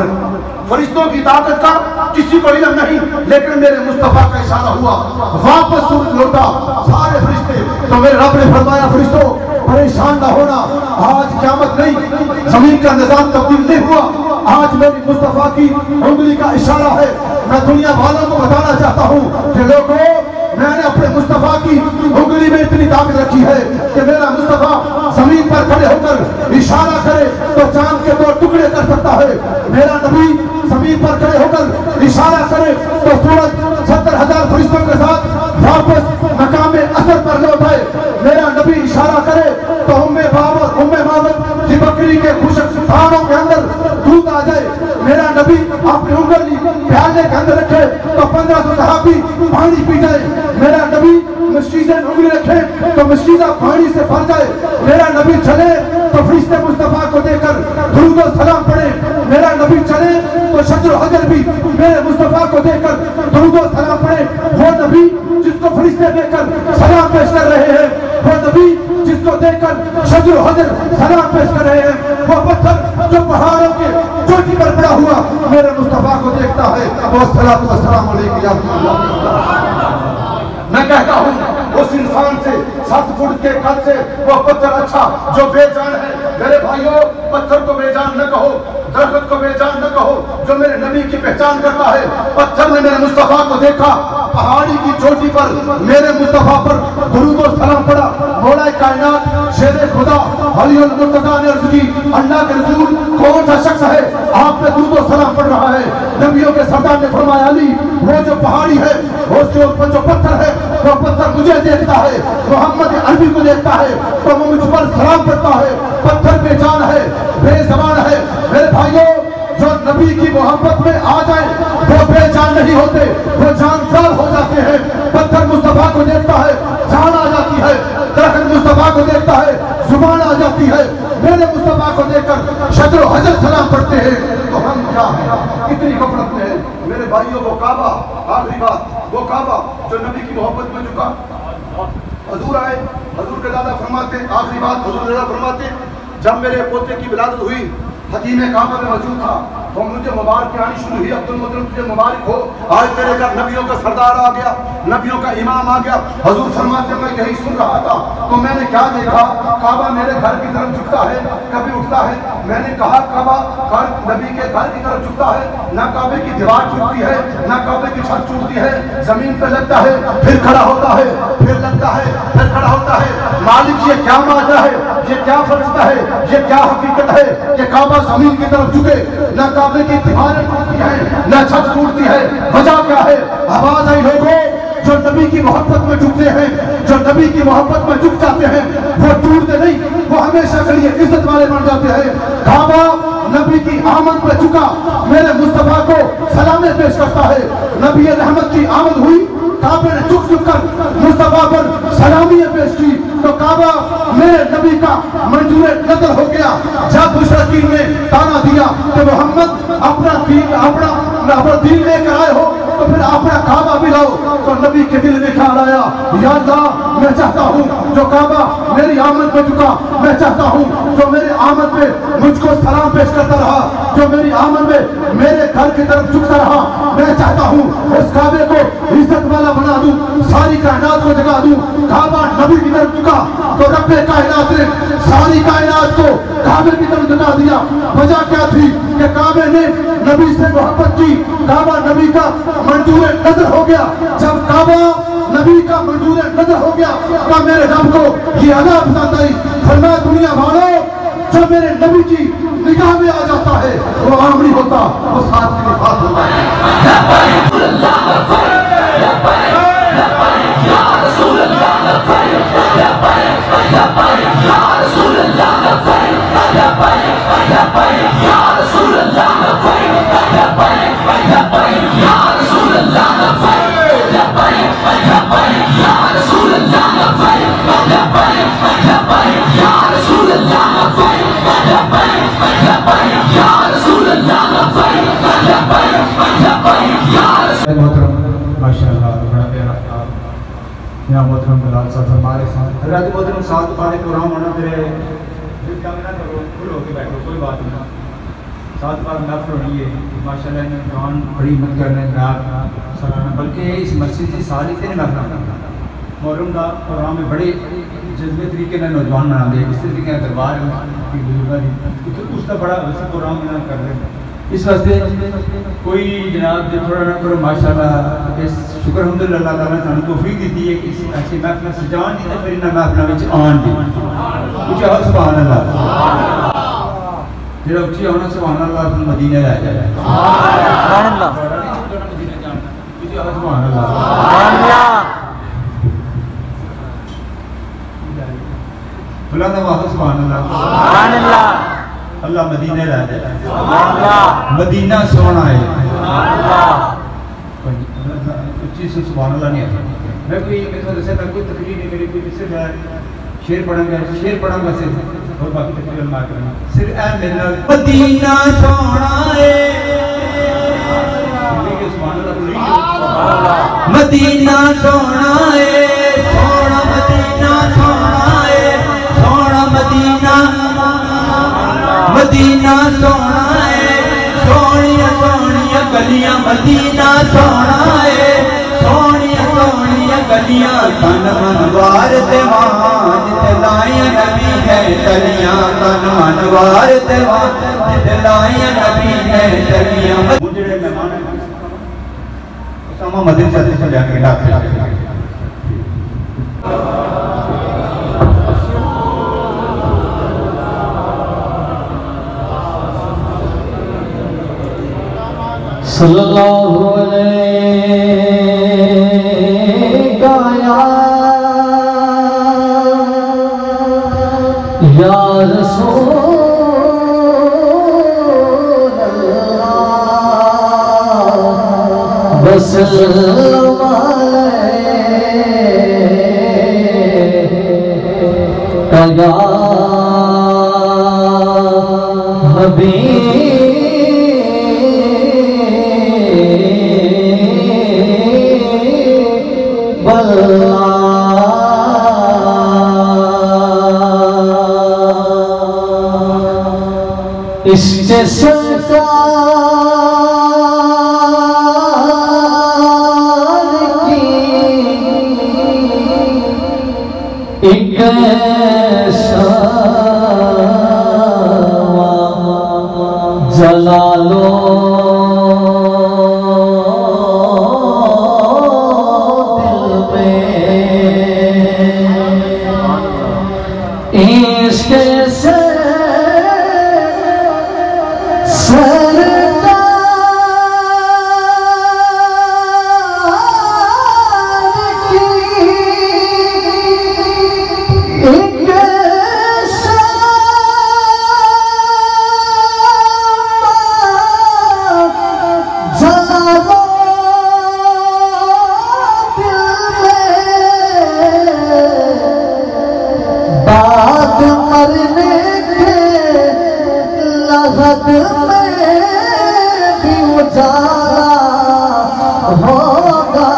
فرشتوں کی طاقت کا کسی کو علم نہیں، لیکن میرے مصطفیٰ کا اشارہ ہوا، واپس سورج لوٹا، سارے فرشتے، تو میرے رب نے فرمایا فرشتوں پریشان نہ ہونا، آج قیامت نہیں، زمین کا نظام تبدیل نہیں ہوا، آج میری مصطفیٰ کی انگلی کا اشارہ ہے۔ میں دنیا والوں کو بتانا چاہتا ہوں کہ لوگوں، میں نے اپنے مصطفیٰ کی انگلی میں اتنی طاقت رکھی ہے کہ میرا مصطفیٰ زمین پر کھڑے ہو کر اشارہ کرے تو چاند کے دو ٹکڑے کر سکتا ہے، میرا نبی زمین پر کھڑے ہو کر اشارہ کرے تو سورج ستر ہزار فرشتوں کے ساتھ واپس مقام اثر پر لوٹ آئے، میرا نبی اشارہ کرے تو ام بابر ام مامت کی بکری کے خشک تھانوں کے اندر دودھ آ جائے، میرا نبی اپنی انگلی پیالے کے اندر رکھے تو پندرہ سو صحابی پانی پی جائے، میرا نبی مشکیزیں انگلی رکھے تو مشکیزہ پانی سے بھر جائے، میرا نبی چلے تو فرشتے مصطفیٰ کو دے کر درود و سلام پڑھے، میرا نبی چلے تو شجر و حجر بھی میرے مصطفیٰ کو دے کر درود و سلام پڑھے، وہ نبی جس کو فرشتے دے کر سلام پیش کر رہے ہیں، وہ نبی جس کو دے کر شجر و حجر سلام پیش کر رہے ہیں، وہ پتھر جو پہاڑوں کے چوٹی پر پڑا ہوا میرے مصطفیٰ کو دیکھتا ہے، والصلاۃ والسلام علیک یا رسول اللہ۔ میں کہتا ہوں اس انسان سے سات فٹ کے قد سے وہ پتھر اچھا جو بے جان ہے، میرے بھائیوں پتھر کو بے جان نہ کہو، درخت کو بے جان نہ کہو، جو میرے نبی کی پہچان کرتا ہے، پتھر نے میرے مصطفیٰ کو دیکھا، پہاڑی کی چوٹی پر میرے مصطفیٰ پر درود و سلام پڑا، مولا کائنات شیر خدا علی المرتضیٰ نے عرض کی اللہ کے رسول کون سا شخص ہے آپ پہ درود و سلام پڑھ رہا ہے؟ نبیوں کے سردار نے فرمایا علی وہ جو پہاڑی ہے اس کے اوپر جو پتھر ہے وہ پتھر مجھے دیکھتا ہے، محمد عربی کو دیکھتا ہے تو وہ مجھ پر سلام پڑھتا ہے، پتھر بے جان ہے، بے زبان ہے، میرے بھائیوں جو نبی کی محبت میں آ جائیں وہ بے جان نہیں ہوتے، وہ جاندار ہو جاتے ہیں، پتھر مصطفیٰ کو دیکھتا ہے جان آ جاتی ہے، درخت مصطفیٰ کو دیکھتا ہے زبان آ جاتی ہے، میرے مصطفیٰ کو دیکھ کر شجر و حجر سلام پڑھتے ہیں، تو ہم کیا ہیں کتنی غفلت میں ہیں میرے بھائیوں۔ وہ کعبہ، آخری بات، وہ کعبہ جو نبی کی محبت میں جھکا، حضور آئے، حضور کے دادا فرماتے، آخری بات حضور کے دادا فرماتے جب میرے پوتے کی ولادت ہوئی حتیم کعبہ میں موجود تھا تو مجھے مبارک آنی شروع ہوئی، عبد المطلب تجھے مبارک ہو، آج تیرے گھر نبیوں کا سردار آ گیا، نبیوں کا امام آ گیا۔ حضور فرماتے میں یہی سن رہا تھا تو میں نے کیا دیکھا، کعبہ میرے گھر کی طرف جھکتا ہے کبھی اٹھتا ہے، میں نے کہا کعبہ گھر نبی کے گھر کی طرف جھکتا ہے، نہ کعبے کی دیوار ٹوٹتی ہے نہ کعبے کی چھت ٹوٹتی ہے، زمین پہ لگتا ہے پھر کھڑا ہوتا ہے پھر لگتا ہے پھر کھڑا ہوتا ہے۔ مالک یہ کیا ماجرا ہے، یہ کیا فلسفہ ہے، یہ کیا حقیقت ہے کہ کعبہ زمین کی طرف جھکے، نہ کعبے کی دیواریں ٹوٹتی ہیں نہ چھت ٹوٹتی ہے، وجہ کیا ہے؟ آواز آئی لوگوں جو نبی کی محبت میں جھکتے ہیں، جو نبی کی محبت میں جھک جاتے ہیں وہ ٹوٹتے نہیں، وہ ہمیشہ کے لیے عزت والے بن جاتے ہیں۔ کعبہ نبی نبی کی آمد پہ چکا میرے مصطفیٰ کو سلامیں پیش کرتا ہے. نبی رحمت کی آمد ہوئی, کعبے نے چک چک کر مصطفیٰ پر سلامیاں پیش کی تو کعبہ میرے نبی کا منظور نظر ہو گیا. جب مشرکین نے تانا دیا کہ محمد اپنا دین اپنا اپنا دین لے کر آئے ہو تو پھر اپنا کعبہ بھی لاؤ, تو نبی کے دل میں خیال آیا, یا اللہ میں چاہتا ہوں جو کعبہ میری آمد پہ چکا, میں چاہتا ہوں جو میری آمد پہ مجھ کو سلام پیش کرتا رہا, جو میری آمد میں میرے گھر کی طرف جھکتا رہا, میں چاہتا ہوں اس کعبے کو عزت والا بنا دوں, ساری کائنات کو جگا دوں. کعبہ نبی کی طرف جھکا تو رب کائنات نے ساری کائنات کو کعبے کی طرف جھکا دیا. وجہ کیا تھی کہ کعبے نے نبی سے محبت کی, کعبہ نبی کا منظور نظر ہو گیا. جب کعبہ نبی کا منظور نظر ہو گیا تو میرے رب کو یہ ادا پسند آئی. فرمایا دنیا والوں جو میرے نبی کی نگاہ میں آ جاتا ہے وہ عام نہیں ہوتا, وہ ساتھ کی وفات ہوتا ہے. یہاں محترم بلال صاحب ہمارے ساتھ حضرت محترم ساتھ پارے قرآن ہونا تیرے کامنا کرو, کھل ہو کے بیٹھو, کوئی بات نہیں. ساتھ پار نفر ہونی ہے ماشاءاللہ نے قرآن بڑی مت کرنے ناب سلانہ, بلکہ اس مسجد کی ساری تیرے نفر کرنا محرم دا قرآن میں بڑے جذبے طریقے نے نوجوان بنا دے. اس طریقے کا دربار کی بزرگاں دی اس کا بڑا وسیع قرآن بنا کر دے. اس واسطے کوئی جناب جو تھوڑا نہ کرو ماشاءاللہ اس شکر الحمدللہ اللہ تعالیٰ نے سانو توفیق دیتی ہے کہ اس ایسی محفل سجان دی تے پھر انہاں محفلاں وچ آن دی. کچھ آؤ سبحان اللہ, جڑا اچھی ہونا سبحان اللہ پھر مدینے لے جائے. سبحان اللہ, کچھ آؤ سبحان اللہ, سبحان اللہ, بلند آواز سبحان اللہ, سبحان اللہ. اللہ مدینے لے جائے, مدینہ سونا ہے. اچھی سے سبحان اللہ نہیں آتا. میں کوئی میں تو دسے میں کوئی تقریر نہیں, میری کوئی صرف شعر پڑھیں گا, شعر پڑھیں گا صرف, اور باقی تقریر علماء کرنا صرف اے میرا مدینہ سونا ہے. مدینہ سونا ہے, سونا مدینہ سونا ہے, سونا مدینہ مدینہ سونا ہے, سونیا سونیا گلیاں مدینہ سونا ہے, سونیا سونیا گلیاں تن منوار دیوان جتے لائیں نبی ہے تلیاں, تن منوار دیوان جتے لائیں نبی ہے تلیاں. مجھے مہمان اسامہ مدین سے چلے آگے ڈاکٹر صلی اللہ علیہ گایا یا رسول اللہ وسلم علیہ یا حبیب عشق سرکار کی ایک جلالو دل میں عشق سے بعد میں بھی اجالا ہوگا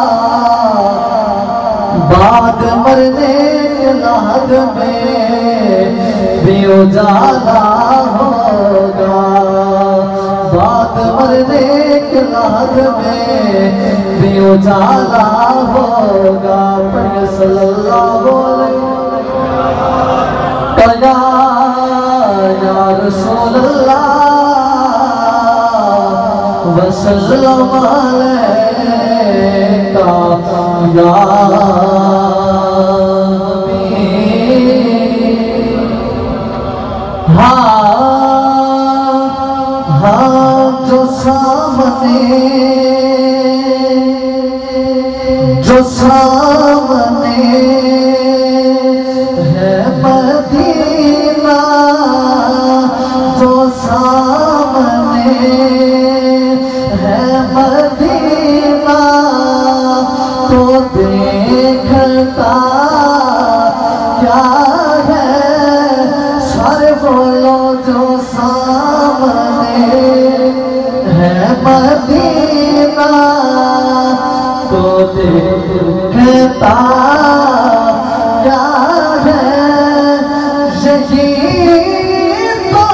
بعد مرنے کے بعد میں بھی اجالا ہوگا بعد مرنے کے بعد میں بھی اجالا ہوگا پڑھیں صلی اللہ علیہ وسلم یا رسول اللہ وسلم علیکہ یا ہاں ہاں جو سامنے جو سامنے ہے مدینہ جو سامنے ہے مدینہ تو دیکھتا کیا ہے سارے بولو جو سامنے ہے مدینہ تو دیکھتا کیا ہے یہی تو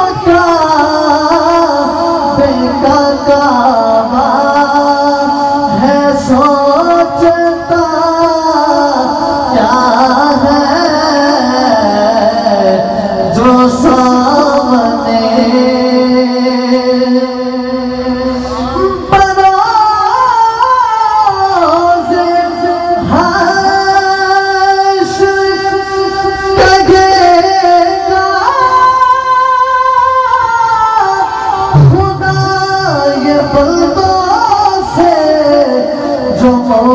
کعبے کا کعبہ ہے سوچتا کیا ہے جو سامنے جو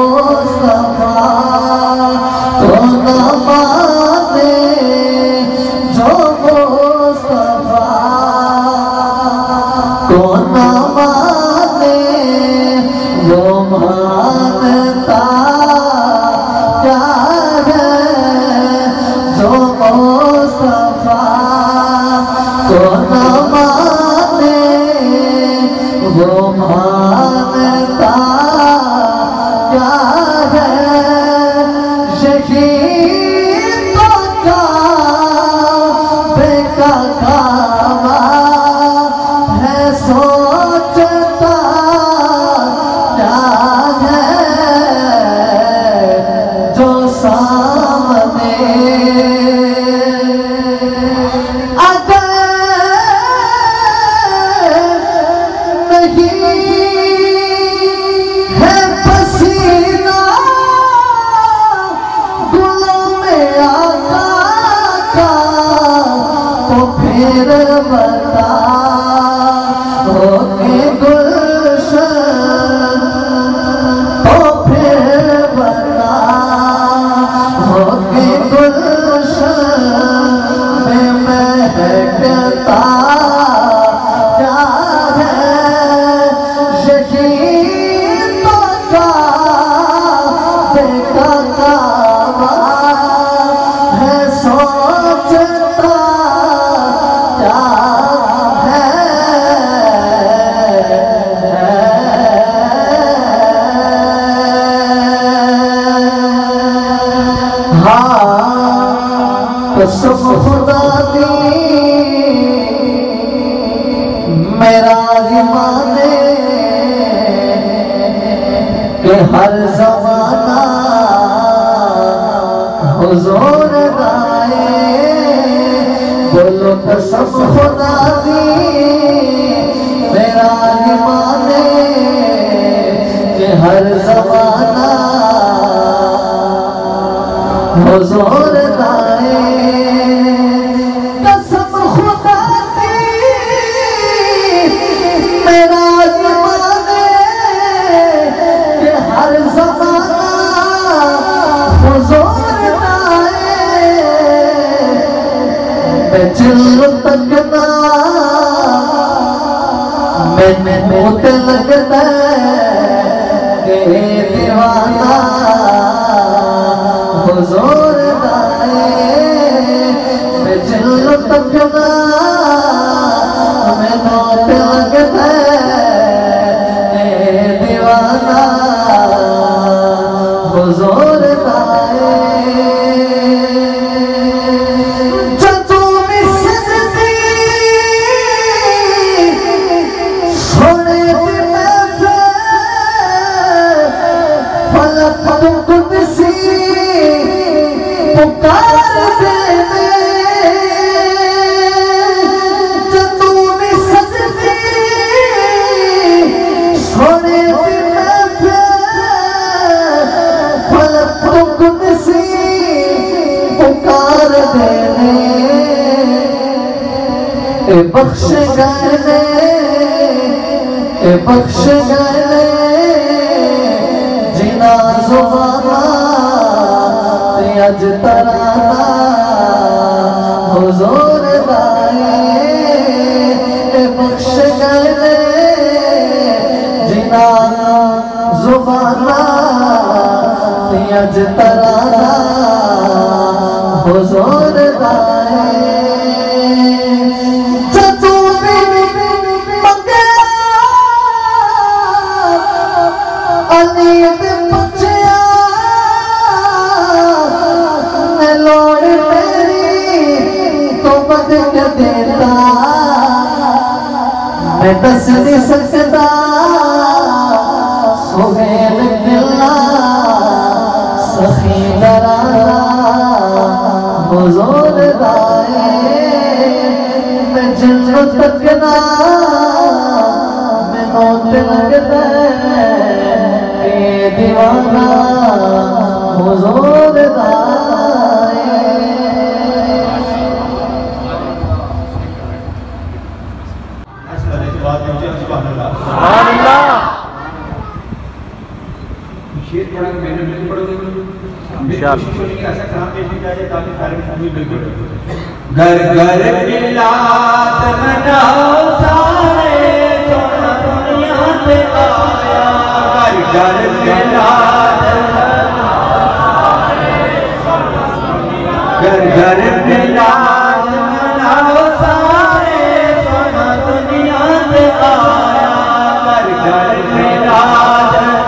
مصطفیٰ کو نہ مانے جو مصطفیٰ کو نہ مانے وہ مانتا کیا ہے جو مصطفیٰ کو نہ مانے وہ مانتا کیا ہے یہی تو کعبے کا کعبہ ہے سوچتا کیا ہے جو سامنے اگر نہیں ہے پسینہ گلوں میں آقا کا تو پھر بتا ہو کے گلشن تو پھر بتا ہو کے گلشن میں مہکتا کیا ہے یہی تو کعبے کا کعبہ ہے سوچتا کیا ہے ہاں قسم خدا دی میرا ایمان کہ ہر زمانہ حضور دائے بولو قسم خدا دی میرا ایمان کہ ہر زمانہ حضور دائے قسم خدا دی میرا ایمان کہ ہر زمانہ حضور دائے میں چل تکنا میں موت لگتا کہ دیوانہ حضور دائے میں چل تکنا میں اے بخش گئے اے بخش گئے جنا زبانا تے اج ترانا حضور دائے اے بخش گئے جنا زبانا تے اج ترانا حضور دائے میں دس نہیں سکتا سہیل ملنا سخی درانا حضور دائے میں جنت تکنا میں موت لگتا اے دیوانا حضور دائے سبحان اللہ شیر پڑھا کہ میں نے نہیں پڑھو گے میری کوشش ہونی کہ ایسا کہاں پیش کیا جائے تاکہ سارے مسلمین بالکل گر گر ملاد مناؤ سارے سونا دنیا پہ آیا گر گر ملاد گر گر ملاد مناؤ سارے سونا دنیا پہ آیا گر گر ملاد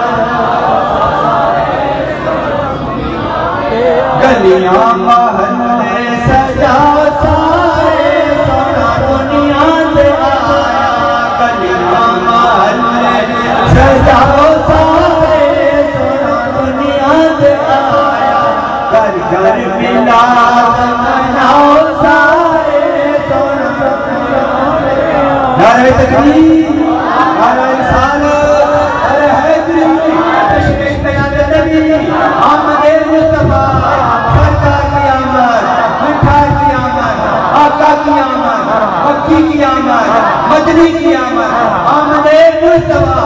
گلیاں محلے سجا سارے سونا دنیا سے آیا گلیاں محلے سجا سارے سونا دنیا سے آیا گھر گھر ملاد مناؤ سارے سونا دنیا سے آیا نعرہ تکبیر نعرہ رسالت نعرہ حیدری تشریف بیان نبی آمد مصطفیٰ کی آمد مکی کی آمد مدنی کی آمد آمد مصطفیٰ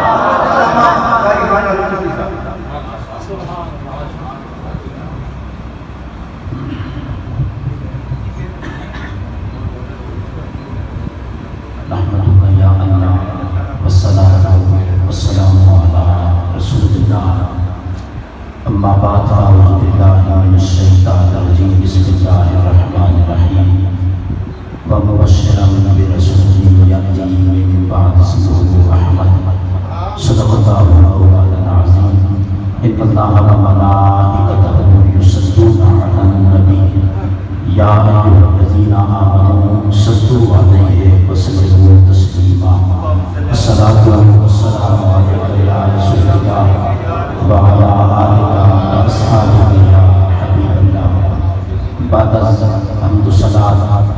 نحمدک یا اللہ والصلاة والسلام علی رسول اللہ اما بعد فاعوذ باللہ من الشیطان الرجیم بسم اللہ الرحمن الرحیم ومبشرا برسول یأتی من بعد اسمه احمد صدق اللہ مولانا العظیم ان اللہ وملائکتہ یصلون علی النبی یا ایھا الذین آمنوا صلوا علیہ وسلموا تسلیما الصلاۃ والسلام علیک یا رسول اللہ وعلی آلک واصحابک یا حبیب اللہ بعد از حمد و صلاۃ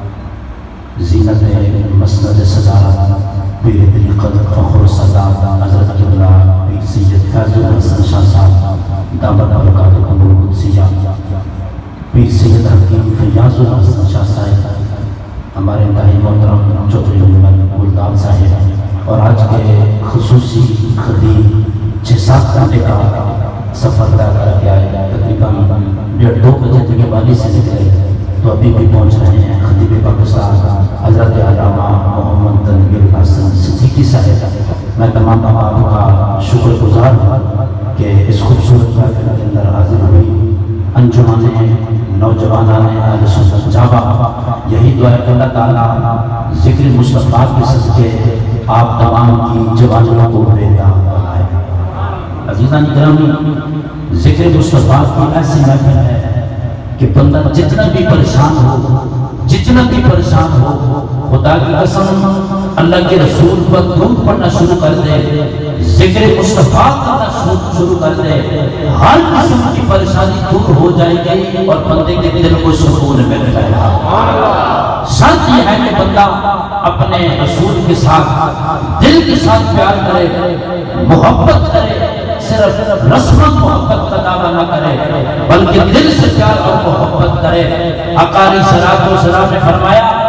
زینت مسند صدارت پیر طریقت فخر صدات حضرت قبلہ پیر سید فیض الحسن شاہ صاحب دامت برکات قبول قدسیہ پیر سید حکیم فیاض الحسن شاہ صاحب ہمارے انتہائی محترم چودھری محمد گلدان صاحب اور آج کے خصوصی خطیب چھ سات گھنٹے کا سفر طے کر کے آئے تقریباً ڈیڑھ دو بجے تک والی سے نکلے تو ابھی بھی پہنچ رہے ہیں خطیب پاکستان حضرت علامہ محمد تنویر حسن صدیقی صاحب میں تمام آپ کا شکر گزار ہوں کہ اس خوبصورت محفل کے اندر حاضر ہوئی انجمن نوجوانان اہل سنت جاوا یہی دعا ہے کہ اللہ تعالیٰ ذکر مصطفیٰ کے صدقے آپ تمام کی جوانوں کو بیدار بنائے عزیزان گرامی ذکر مصطفیٰ کی ایسی محفل ہے کہ بندہ جتنا بھی پریشان ہو جتنا بھی پریشان ہو خدا کی قسم اللہ کے رسول پر درود پڑھنا شروع کر دے ذکر مصطفیٰ کرنا شروع کر دے ہر قسم کی پریشانی دور ہو جائے گی اور بندے کے دل کو سکون مل جائے گا شرط یہ ہے کہ بندہ اپنے رسول کے ساتھ دل کے ساتھ پیار کرے محبت کرے صرف رسمت محبت کا دعویٰ نہ کرے بلکہ دل سے پیار اور محبت کرے آقا علیہ الصلوۃ والسلام نے فرمایا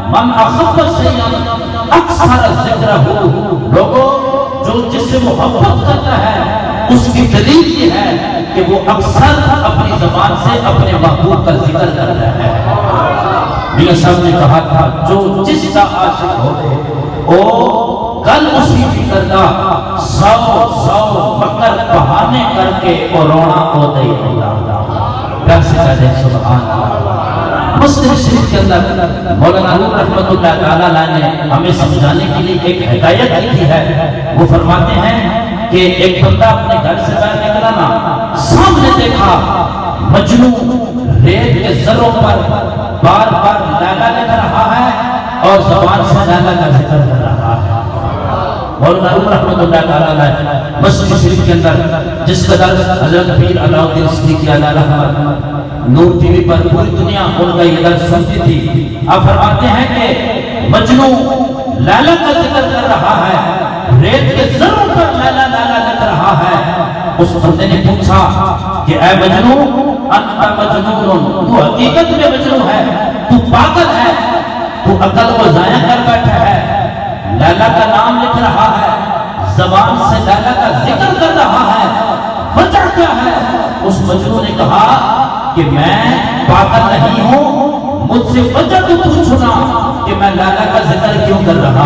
من اخب شیئا اکثر ذکر ہو، لوگوں جو جس سے محبت کرتا ہے اس کی دلیل یہ ہے کہ وہ اکثر اپنی زبان سے اپنے محبوب کا ذکر کرتا ہے۔ میاں صاحب نے کہا تھا جو جس کا عاشق ہو او کل اسی فکر کا سو سو مکر بہانے کر کے اور رونا ہو دے اللہ پیسے کہتے سبحان اللہ۔ مسلم شریف کے اندر مولانا روم رحمت اللہ تعالیٰ نے ہمیں سمجھانے کے لیے ایک حکایت کی ہے، وہ فرماتے ہیں کہ ایک بندہ اپنے گھر سے باہر نکلا نا، سامنے دیکھا مجنوں ریت کے ذروں پر بار بار لیلا لکھ رہا ہے اور زبان سے لیلا کا ذکر کر رہا ہے۔ مولانا روم رحمت اللہ تعالیٰ مسجد شریف کے اندر جس قدر حضرت پیر علاء الدین صدیقی علیہ رحمت نور ٹی وی پر پوری دنیا ان کا یہ درس سنتی تھی، آپ فرماتے ہیں کہ مجنوں لیلا کا ذکر کر رہا ہے، ریت کے ذروں پر لیلا لیلا لکھ رہا ہے۔ اس بندے نے پوچھا کہ اے مجنوں انت مجنون، تو حقیقت میں مجنون ہے، تو پاگل ہے، تو عقل کو ضائع کر بیٹھا ہے، لیلا کا نام لکھ رہا ہے، زبان سے لیلا کا ذکر کر رہا ہے، وجہ کیا ہے؟ اس مجنون نے کہا کہ میں پاگل نہیں ہوں، مجھ سے وجہ تو پوچھنا کہ میں لیلا کا ذکر کیوں کر رہا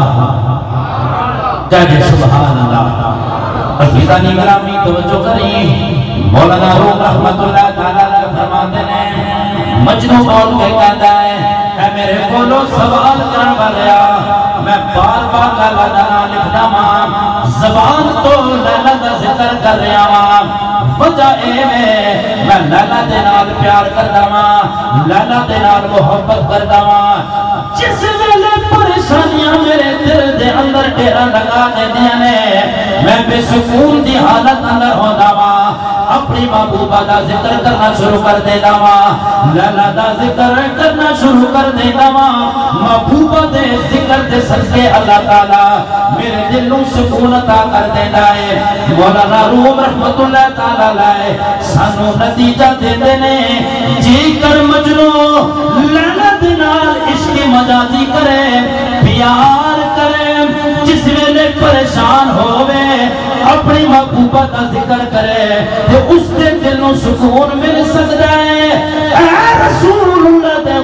ہوں۔ کہتے سبحان اللہ۔ عزیزانی گرامی توجہ کریں، مولانا روم رحمت اللہ تعالیٰ نے فرماتے ہیں مجنوں بول کے کہتا ہے اے میرے بولو سوال کرن والیا، میں بار بار لیلا دا نام لکھدا واں، زبان تو لیلا دا ذکر کر رہا واں، وجہ اے میں میں لیلا دے نال پیار کردا واں، لیلا دے نال محبت کردا واں، جس ویلے پریشانیاں میرے دل دے اندر ڈیرا لگا دے دیاں نے، میں بے سکون دی حالت اندر ہوندا واں، اپنی محبوبہ دا ذکر کرنا شروع کر دینا واں، لیلا دا ذکر کرنا شروع کر دینا واں، محبوبہ دے ذکر دے صدقے اللہ تعالیٰ میرے دلوں سکون عطا کر دینا ہے۔ مولانا روم رحمت اللہ تعالیٰ لائے سانو نتیجہ دے دینے، جی کر مجنوں لیلا دنال عشق مجازی کرے، پیار کرے، جس ویلے پریشان ہوئے اپنی محبوبہ کا ذکر کرے تو اس دے دلوں سکون مل سکتا ہے۔ اے رسول اللہ دے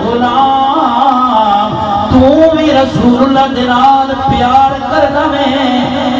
غلام، تو بھی رسول اللہ دے نال پیار کردا میں،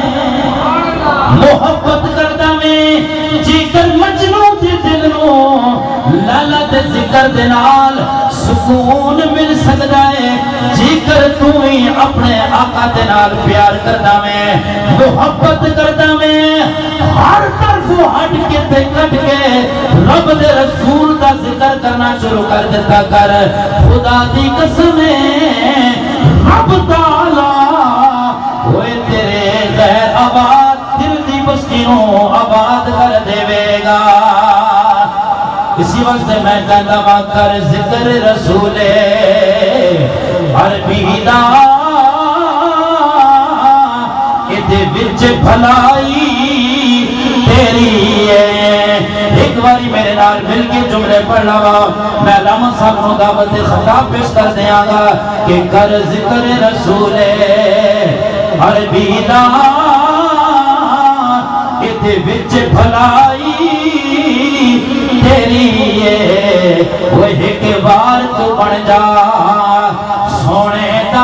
محبت کردا میں، جی کر مجنوں دے دلوں لیلا دے ذکر دے نال سکون مل سکتا ہے، جی کر تو ہی اپنے آقا دے نال پیار کردا میں، محبت کردا میں، ہر طرف ہٹ کے تے کٹ کے رب دے رسول دا ذکر کرنا شروع کر دیتا کر، خدا دی قسم ہے رب تعالیٰ ہوئے تیرے غیر آباد دل دی بستیوں آباد کر دے گا۔ اسی وقت میں کہتا ہوں کر ذکر رسول عربی دا، ادھے وچ بھلائی تیری ہے۔ ایک باری میرے نال مل کے جملے پڑھ لوا، میں علامہ صاحب کو دعوت خطاب پیش کر دیا گا کہ کر ذکر رسول عربی دا، ادھے وچ بھلائی تیری ہے، وہ ایک بار تو بڑھ جا سونے دا،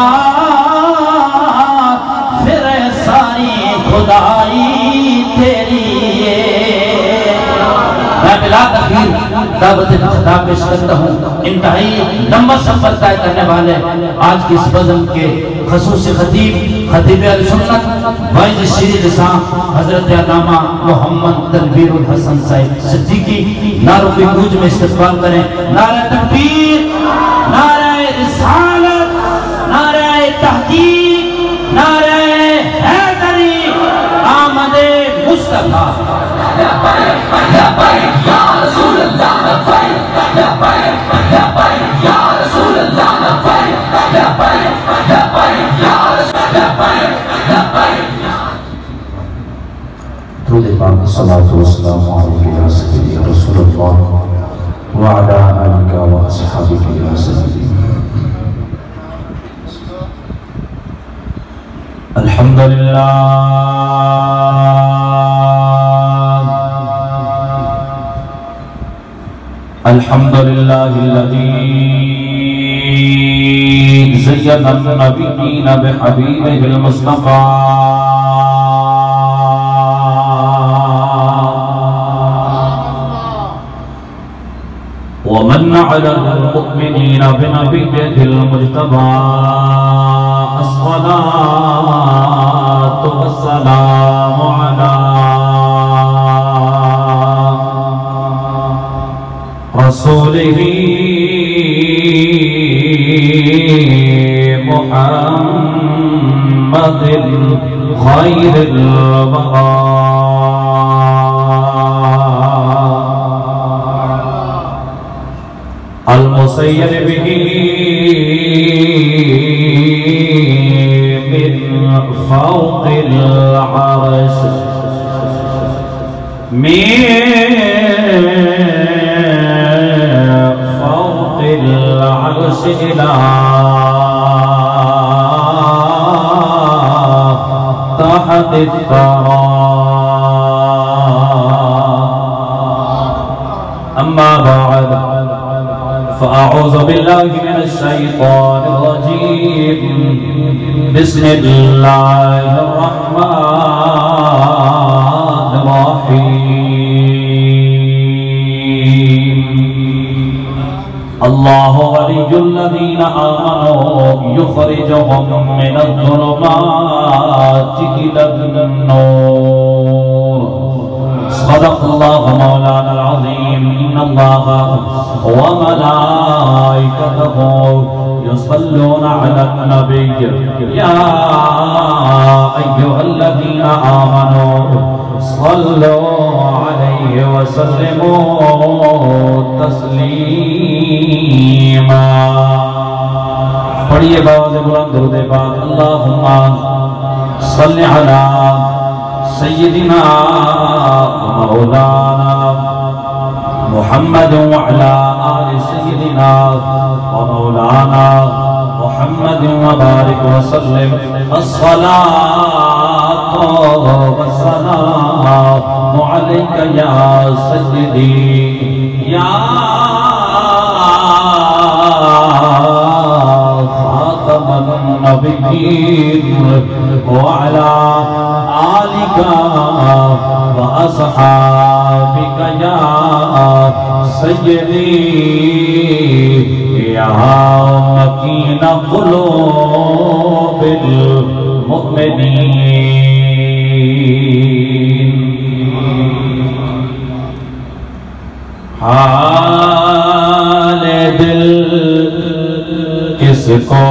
پھر ساری خدائی تیری ہے۔ میں بلا تخیر دعوت خطاب پیش کرتا ہوں، انتہائی لمبا سفر طے کرنے والے آج کی اس بزم کے خصوصی خطیب خطیب اہل سنت وائز شیر لسان حضرت علامہ محمد تنویر الحسن صاحب صدیقی، نعروں کی گونج میں استقبال کریں۔ نعرہ تکبیر، نعرہ رسالت، نعرہ تحقیق، نعرہ حیدری، آمد مصطفیٰ۔ لبیک لبیک یا رسول اللہ، لبیک لبیک لبیک یا رسول اللہ، لبیک لبیک لبیک یا رسول اللہ، لبیک لبیک۔ درود پاک الصلاۃ والسلام علیک یا سیدی رسول اللہ وعلی آلک و اصحابک یا سیدی۔ الحمدللہ الحمدللہ الذی زین النبیین بحبیبہ المصطفیٰ ومن على المؤمنين بنبيه المجتبى الصلاة والسلام على رسوله محمد خير البراء المسير به من فوق العرش من فوق العرش إلى تحت الثرى أما بعد فأعوذ بالله من الشيطان الرجيم بسم الله الرحمن الرحيم الله ولي الذين آمنوا يخرجهم من الظلمات إلى النور صدق الله مولانا العظيم إن الله وملائكته يصلون على النبي يا أيها الذين آمنوا صلوا عليه وسلموا تسليما پڑھیے باز بلند درود پاک اللہم صل على سيدنا ومولانا محمد وعلى آل سيدنا ومولانا محمد وبارك وسلم الصلاة والسلام عليك يا سيدي يا خاتم النبيين وعلى آلك وأصحابك يا سيدي يا مكين قلوب المؤمنين حال دل کس کو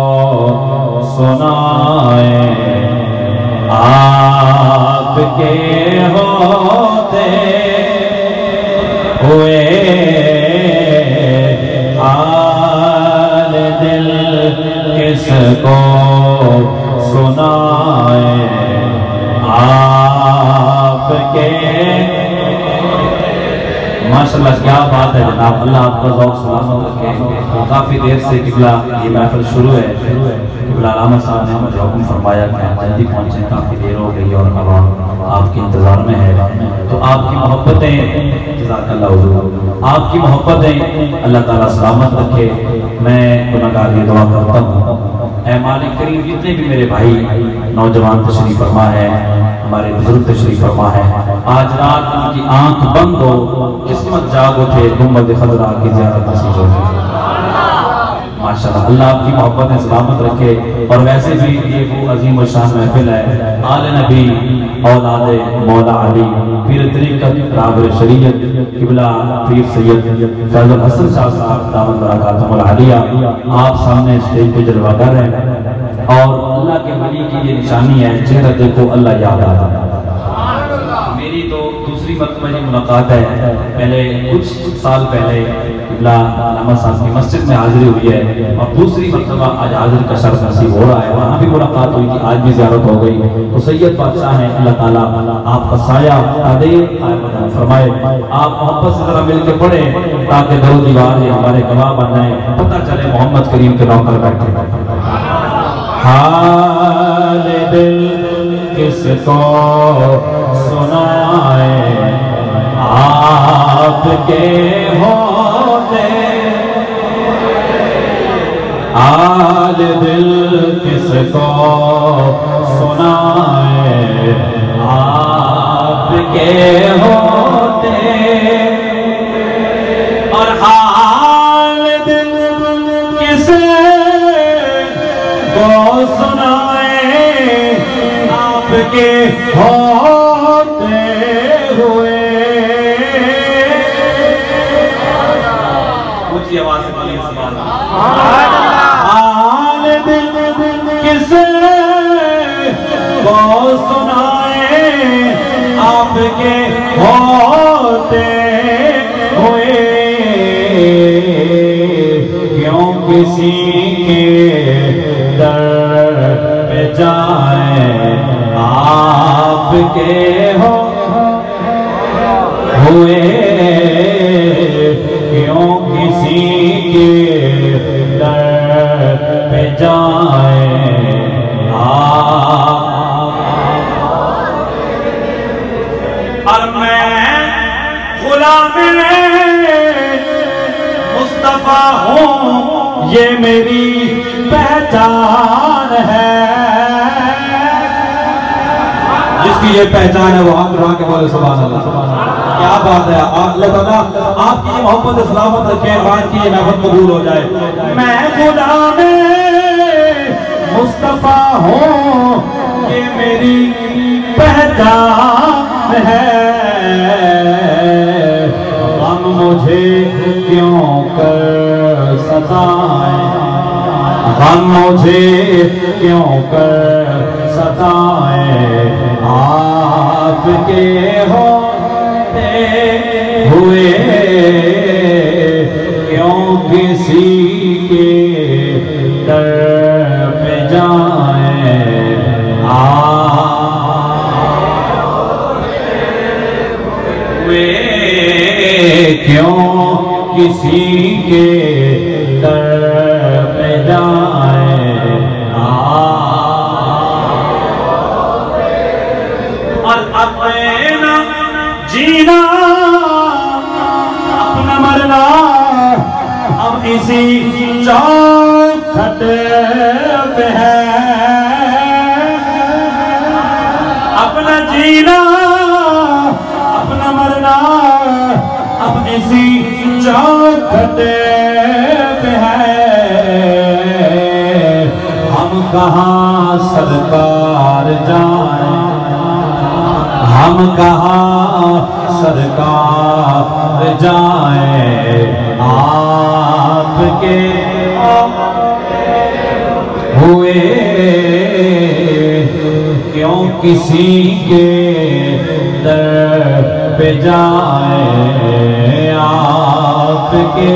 سنائے آپ کے ہوتے ہوئے حال دل کس کو سنائے آپ کے ماشاءاللہ کیا بات ہے جناب اللہ آپ کا ذوق سلامت رکھے کافی دیر سے قبلہ یہ محفل شروع ہے قبلہ علامہ صاحب نے مجھے حکم فرمایا کہ آپ جلدی پہنچیں کافی دیر ہو گئی اور اب آپ کے انتظار میں ہے تو آپ کی محبتیں جزاک اللہ حضور آپ کی محبتیں اللہ تعالیٰ سلامت رکھے میں گناہگار یہ دعا کرتا ہوں اے مالک کریم جتنے بھی میرے بھائی نوجوان تشریف فرما ہے ہمارے بزرگ تشریف فرما ہے آج رات ان کی آنکھ بند ہو قسمت جاگ اٹھے گنبد خضرا کی زیارت نصیب ہو ماشاءاللہ اللہ آپ کی محبتیں سلامت رکھے اور ویسے بھی یہ وہ عظیم و شان محفل ہے آل نبی اولاد مولا علی پیر طریقت رابر شریعت قبلہ پیر سید فیض الحسن شاہ صاحب دامت برکاتہم العالیہ آپ سامنے اسٹیج پہ جلوہ گر ہیں اور اللہ کے ولی کی یہ نشانی ہے چہرہ دیکھو اللہ یاد آتا ہے میری تو دوسری مرتبہ یہ ملاقات ہے پہلے کچھ سال پہلے قبلہ علامہ صاحب کی مسجد میں حاضری ہوئی ہے اور دوسری مرتبہ آج حاضر کا شرف نصیب ہو رہا ہے وہاں بھی ملاقات ہوئی تھی آج بھی زیارت ہو گئی تو سید بادشاہ ہیں اللہ تعالیٰ آپ کا سایہ عدیل فرمائے آپ محبت سے ذرا مل کے پڑھیں تاکہ دو دیوار یہ ہمارے گواہ بن جائیں پتہ چلے محمد کریم کے نوکر بیٹھے ہاں حال دل کس کو سنائے آپ کے ہوتے حال دل کس کو سنائے آپ کے ہوتے اور حال دل کس کو سنائے آپ کے ہوتے ہوئے اونچی آواز سے بولیے سبحان اللہ حال دل کس کو سنائے آپ کے ہوتے ہوئے کیوں کسی کے در پہ جائیں آپ کے ہو ہوئے کیوں کسی کے در پہ جائیں آپ اور میں غلام مصطفیٰ ہوں یہ میری پہچان ہے جس کی یہ پہچان ہے وہ ہاتھ اٹھا کے بولے سبحان اللہ کیا بات ہے اللہ تعالیٰ آپ کی محبت سلامت رکھے بات کی یہ محبت قبول ہو جائے میں غلام مصطفیٰ ہوں یہ میری پہچان ہے غم مجھے کیوں کر ستائیں غم مجھے کیوں کر ستائیں آپ کے ہوتے ہوئے کیوں کسی کے در پہ جائیں آپ ہوئے کیوں کسی کے در پہ جائیں اور اپنا جینا اپنا مرنا اب اسی چوکھٹ پہ ہے اپنا جینا اپنا مرنا اب اسی چوکھٹ پہ ہے ہم کہاں سرکار جائیں ہم کہاں سرکار جائیں آپ کے ہوئے کیوں کسی کے در پہ جائیں آپ کے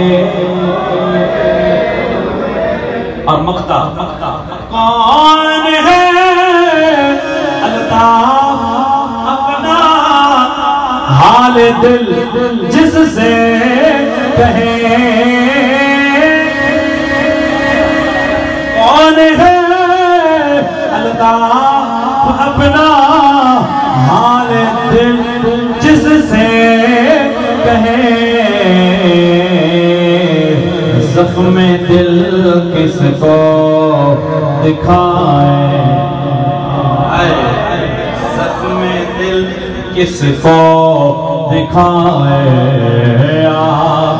اور مقطع کون ہے الطاف اپنا حال دل جس سے کہے کون ہے الطاف اپنا حال دل جس سے کہے زخم دل کس کو دکھائے زخم دل کس کو دکھائے آپ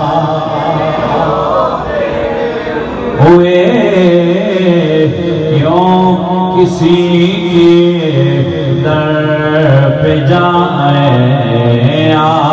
ہوئے کیوں کسی کے در پہ جائیں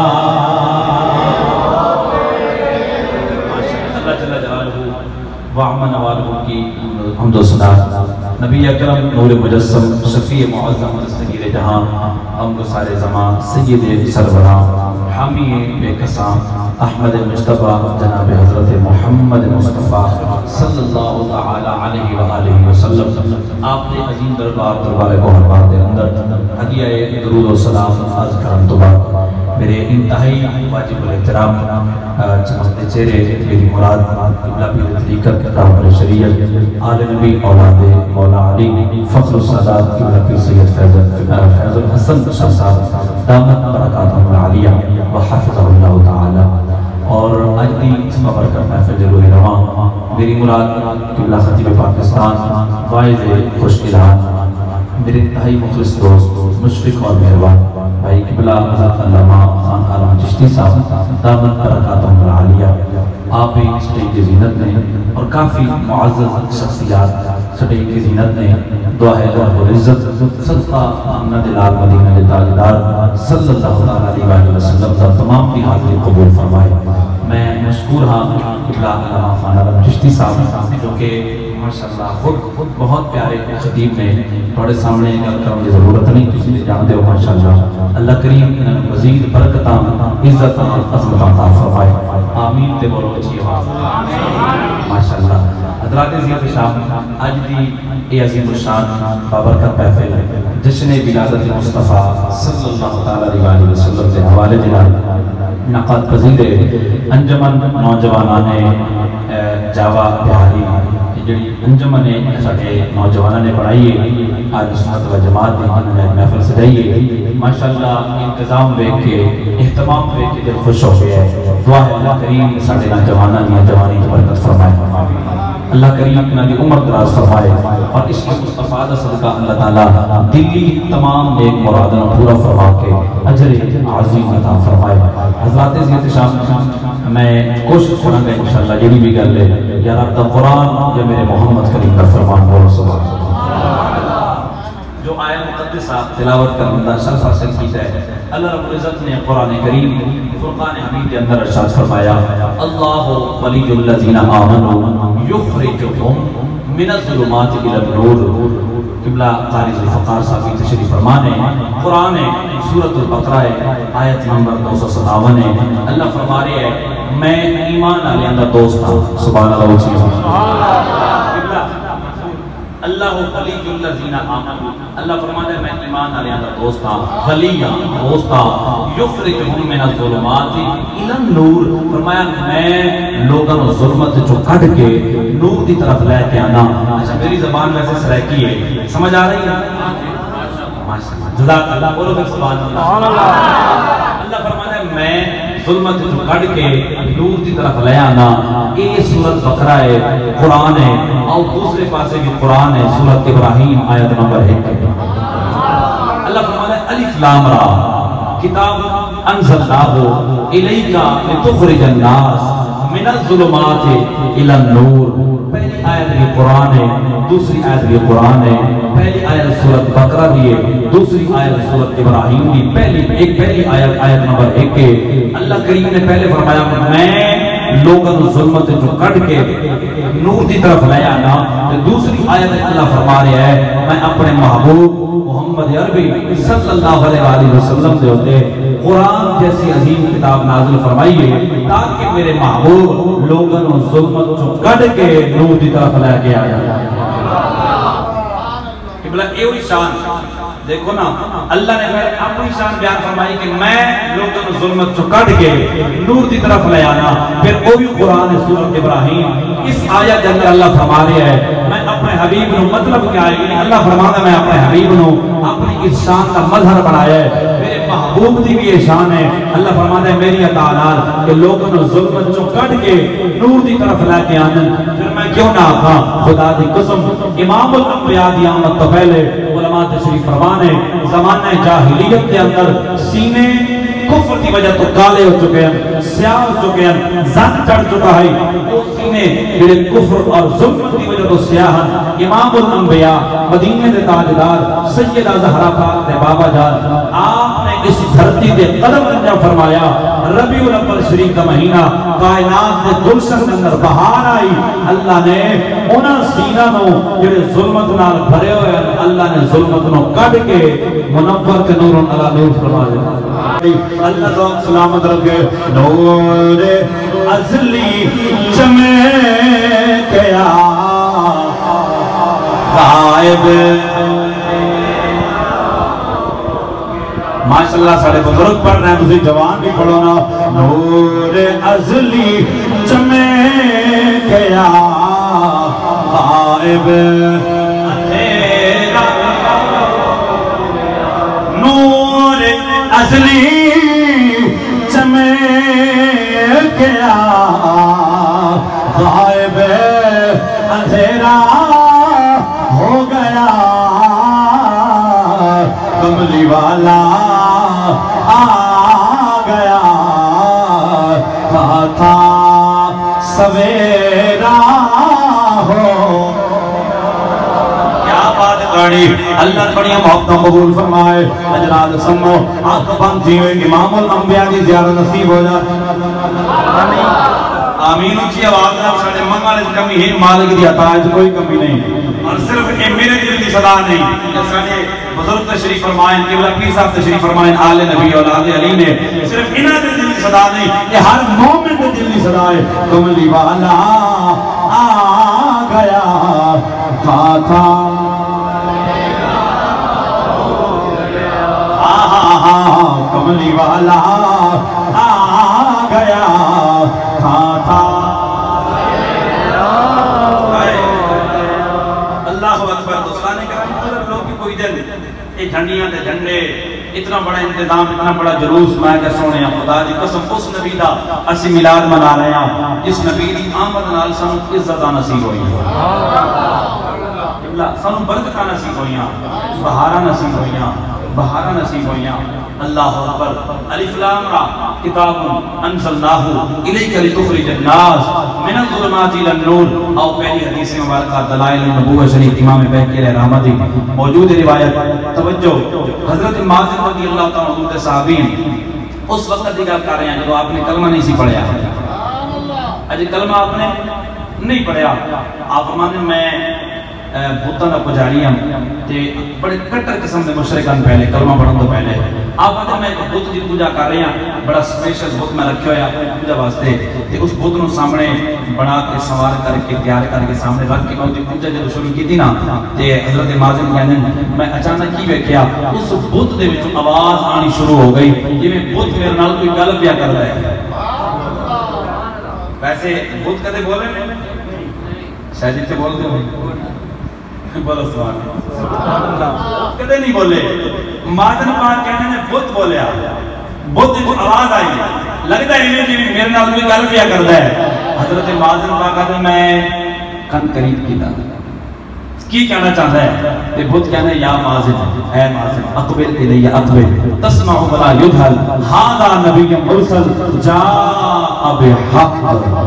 اللہ جل جلالہ وعمن والہ کی حمد و ثنا نبی اکرم نور مجسم شفیع معظم دستگیر جہاں ہم گسار زمان سید سربراہ حامی بے قسام احمد مصطفیٰ جناب حضرت محمد مصطفیٰ صلی اللہ تعالی علیہ وآلہ وسلم آپ نے عظیم دربار دربار کو حربات دے اندر ہدیہ درود و سلام عرض کرن تو بعد میرے انتہائی واجب الاحترام چمکتے چہرے میری مراد قبلہ پیر طریقت راہبر شریعت آل نبی اولاد مولا علی فخر السادات قبلہ پیر سید فیض الحسن شاہ صاحب دامت برکاتہ العالیہ وحفظہ اللہ تعالی اور آج بھی اس مبارکہ محفل جلوہ رواں میری مراد قبلہ خطیب پاکستان واعظ خوش الہان میرے انتہائی مخلص دوست مشفق اور مہربان بھائی قبلہ حضرت علامہ خان عالم چشتی صاحب دامت برکاتہ العالیہ آپ بھی سٹیج کی زینت نے اور کافی معزز شخصیات سٹیج کی زینت نے دعا ہے رب العزت صدقہ محمد لال مدینہ تاجدار صلی اللہ علیہ وسلم کا تمام کی حاضری قبول فرمائے میں مشکور ہاں قبلہ علامہ خان عالم چشتی صاحب جو کہ ماشاءاللہ خود بہت پیارے خطیب نے تھوڑے سامنے گل کرنے کی ضرورت نہیں تسی جانتے ہو ماشاءاللہ اللہ کریم انہوں نے مزید برکتاں عزتاں عظمتاں عطا فرمائے آمین تے بولو اچھی آواز ماشاءاللہ حضرات عزیز شام آج دی اے عظیم الشان بابرکت محفل جشن ولادت مصطفیٰ صلی اللہ علیہ وسلم کے حوالے دلال انعقاد پذیر انجمن نوجوانان جاوا بہاری جڑی انجمن ساڈے نوجوانوں نے بنائی ہے آج سنت و جماعت نے انہوں نے محفل سجائی ہے ماشاءاللہ انتظام دیکھ کے اہتمام دیکھ کے دل خوش ہو گیا ہے دعا ہے اللہ کریم ساڈے نوجوانوں کی جوانی کی برکت فرمائے اللہ کریم انہوں نے عمر دراز فرمائے اور اس کے مصطفیٰ دا صدقہ اللہ تعالیٰ دلی تمام نیک مرادوں پورا فرما کے اجر عظیم عطا فرمائے حضرات عزیز شام میں کوشش کروں گا انشاءاللہ یہ بھی گل ہے یا رب دا قرآن یا میرے محمد کریم کا فرمان بولو سبحان جو آیت مقدسہ تلاوت کرنے شرف حاصل کیتا ہے اللہ رب العزت نے قرآن کریم فرقان حمید کے اندر ارشاد فرمایا اللہ ولی الذین آمنوا یخرجہم من الظلمات الی النور قبلہ قاری ذوالفقار صاحب کی تشریف فرمانے قرآن سورۃ البقرہ آیت نمبر دو سو ستاون ہے اللہ فرما رہے ہیں میں ایمان والے اندر دوست ہوں سبحان اللہ قبلہ اللہ ولی الذین آمنوا اللہ فرماتا ہے میں ایمان والے اندر دوست ہوں ولی دوست ہوں یخرجہم من الظلمات الی النور فرمایا میں لوگوں کو ظلمت جو کٹ کے نور دی طرف لے کے آنا اچھا میری زبان ویسے سرائکی ہے سمجھ آ رہی ہے جزاک اللہ بولو پھر سبحان اللہ اللہ فرماتا ہے میں ظلمت جو کٹ کے نور دی طرف لے آنا یہ سورت بقرہ ہے قرآن ہے اور دوسرے پاسے بھی قرآن ہے سورت ابراہیم آیت نمبر ایک اللہ فرماتا ہے الف لام را کتاب انزلناہ الیکا لتخرج الناس من الظلمات الی النور پہلی آیت بھی قرآن ہے دوسری آیت بھی قرآن ہے پہلی آیت سورت بقرہ بھی ہے دوسری آیت سورت ابراہیم بھی پہلی ایک پہلی آیت آیت نمبر ایک ہے اللہ کریم نے پہلے فرمایا میں لوگوں ظلمت جو کٹ کے نور دی طرف لے آنا دوسری آیت اللہ فرما رہا ہے میں اپنے محبوب محمد عربی صلی اللہ علیہ وسلم دے ہوتے قرآن جیسی عظیم کتاب نازل فرمائیے تاکہ میرے محبوب لوگوں ظلمت جو کٹ کے نور دی طرف لے کے آیا قبلہ ایوری شان دیکھو نا اللہ نے اپنی شان بیان فرمائی کہ میں لوگوں ظلمت جو کٹ کے نور دی طرف لے آنا پھر وہ بھی قرآن سورۃ ابراہیم اس آیت کے اندر اللہ فرما رہا ہے میں اپنے حبیب نو مطلب کیا ہے یعنی اللہ فرماتا ہے میں اپنے حبیب نو اپنی اس شان کا مظہر بنایا ہے میرے محبوب دی بھی یہ شان ہے اللہ فرماتا ہے میری عطا نال کہ لوگوں ظلمت جو کٹ کے نور دی طرف لے کے آنا پھر میں کیوں نہ آکھاں خدا دی قسم امام الانبیاء دی آمد تو پہلے علماء تشریف فرمانے زمانہ جاہلیت کے اندر سینے کفر کی وجہ تو کالے ہو چکے ہیں سیاہ ہو چکے ہیں زن چڑھ چکا ہے وہ سینے جڑے کفر اور ظلم کی وجہ تو سیاہ ہیں امام الانبیاء مدینے دے تاجدار سیدہ زہرا پاک دے بابا جان آپ نے اس دھرتی دے قدم انجا فرمایا ربیع الاول شریف کا مہینہ کائنات دے گلشن کے اندر بہار آئی اللہ نے انہاں سینہ نو جڑے ظلمت نال بھرے ہوئے اللہ نے ظلمت نو کٹ کے منور کے نور علی نور فرما دیا اللہ تو سلامت رکھے نور ازلی چمکیا غائب ماشاءاللہ سارے بزرگ پڑھ رہے ہیں تسی جوان بھی پڑھو نا نور ازلی چمے گیا غائب اندھیرا نور ازلی چمے گیا غائب اندھیرا ہو گیا کملی والا آ گیا کہا تھا سویرا ہو کیا بات کرنی اللہ بڑی محبتوں قبول فرمائے اجراد سنو آنکھ بند تھی ہوئے امام الانبیاء کی زیارت نصیب ہو جائے آمین اچھی آواز ہے ساڑھے منگانے سے کمی ہے مالک دی عطا ہے کوئی کمی نہیں اور صرف اے میرے دل کی صدا نہیں ساڑھے بزرگ تشریف فرمائیں قبلہ پیر صاحب تشریف فرمائیں آل نبی اولاد علی نے صرف انہاں دل کی صدا نہیں یہ ہر مومن دل کی صدا ہے کملی والا آ گیا کہا تھا کملی والا آ گیا تھا تھا اللہ اکبر دوستان کرام لوگ کی کوئی دل یہ جھنڈیاں دے جھنڈے اتنا بڑا انتظام اتنا بڑا جلوس میں کہ سونے ہیں خدا دی قسم اس نبی دا اسی میلاد منا رہے ہیں جس نبی دی آمد نال سانو عزت نصیب ہوئی سانو برکتاں نصیب ہوئیاں بہاراں نصیب ہوئیاں بہارا نصیب ہوئیاں اللہ اکبر الف لام را کتاب انزلناہ الیک لتخرج الناس من الظلمات الى النور او پہلی حدیث مبارکہ دلائل النبوہ شریف امام بہقی علیہ رحمہ دی موجود روایت توجہ حضرت مازن رضی اللہ تعالیٰ حضور صحابین اس وقت دی گل کر رہے ہیں جب آپ نے کلمہ نہیں سی پڑھیا اجے کلمہ آپ نے نہیں پڑھیا آپ فرماتے ہیں میں بھوتاں دا پجاری ہم تے بڑے کٹر قسم دے مشرکان پہلے کلمہ پڑھن تو پہلے آپ کہتے ہیں میں ایک بھوت دی پوجا کر رہے ہیں بڑا سپیشل بھوت میں رکھے ہویا پوجا واسطے تے اس بھوت نو سامنے بنا کے سوار کر کے تیار کر کے سامنے رکھ کے میں پوجا جب شروع کی تھی نا تے حضرت مازن کہنے میں اچانک کی ویکھیا اس بھوت دے وچ آواز آنی شروع ہو گئی جویں بھوت میرے نال کوئی گل پیا کر رہا ہے ویسے بھوت کدے بولے شاید تے بولتے ہو بولو سبحان اللہ کدے نہیں بولے مازن پاک کہنے نے بت بولیا بت جو آواز آئی لگتا ہے انہیں جی میرے نال کوئی گل پیا کرتا ہے حضرت مازن پاک کہتے میں کن قریب کیتا کی کہنا چاہتا ہے یہ بت کہنے یا مازن اے مازن اقبل الیہ اقبل تسمع بلا یدھل ہاذا نبی مرسل جاء بحق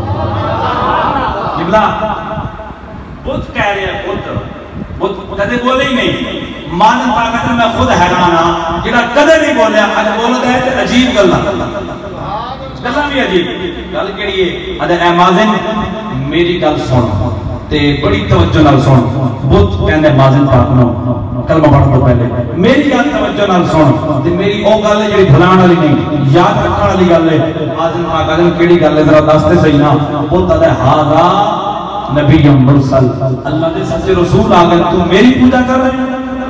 جبلا بت کہہ رہے ہیں بت وہ کدے بولے ہی نہیں مازن پاک کہتے میں خود حیران ہاں جنہاں کدے نہیں بولے آج بولو دے تے عجیب گلہ گلہ بھی عجیب گل کیڑی ہے ادھے اے مازن میری گل سن تے بڑی توجہ نال سن بت کہندے مازن پاک نو کلمہ پڑھن تو پہلے میری گل توجہ نال سن تے میری او گل ہے جڑی بھلان والی نہیں یاد رکھن والی گل ہے مازن پاک کہندے کیڑی گل ہے ذرا دس تے صحیح نا بت ادھے ہاذا نبی مرسل اللہ دے سچے رسول آگر تو میری پوجا کر رہے ہیں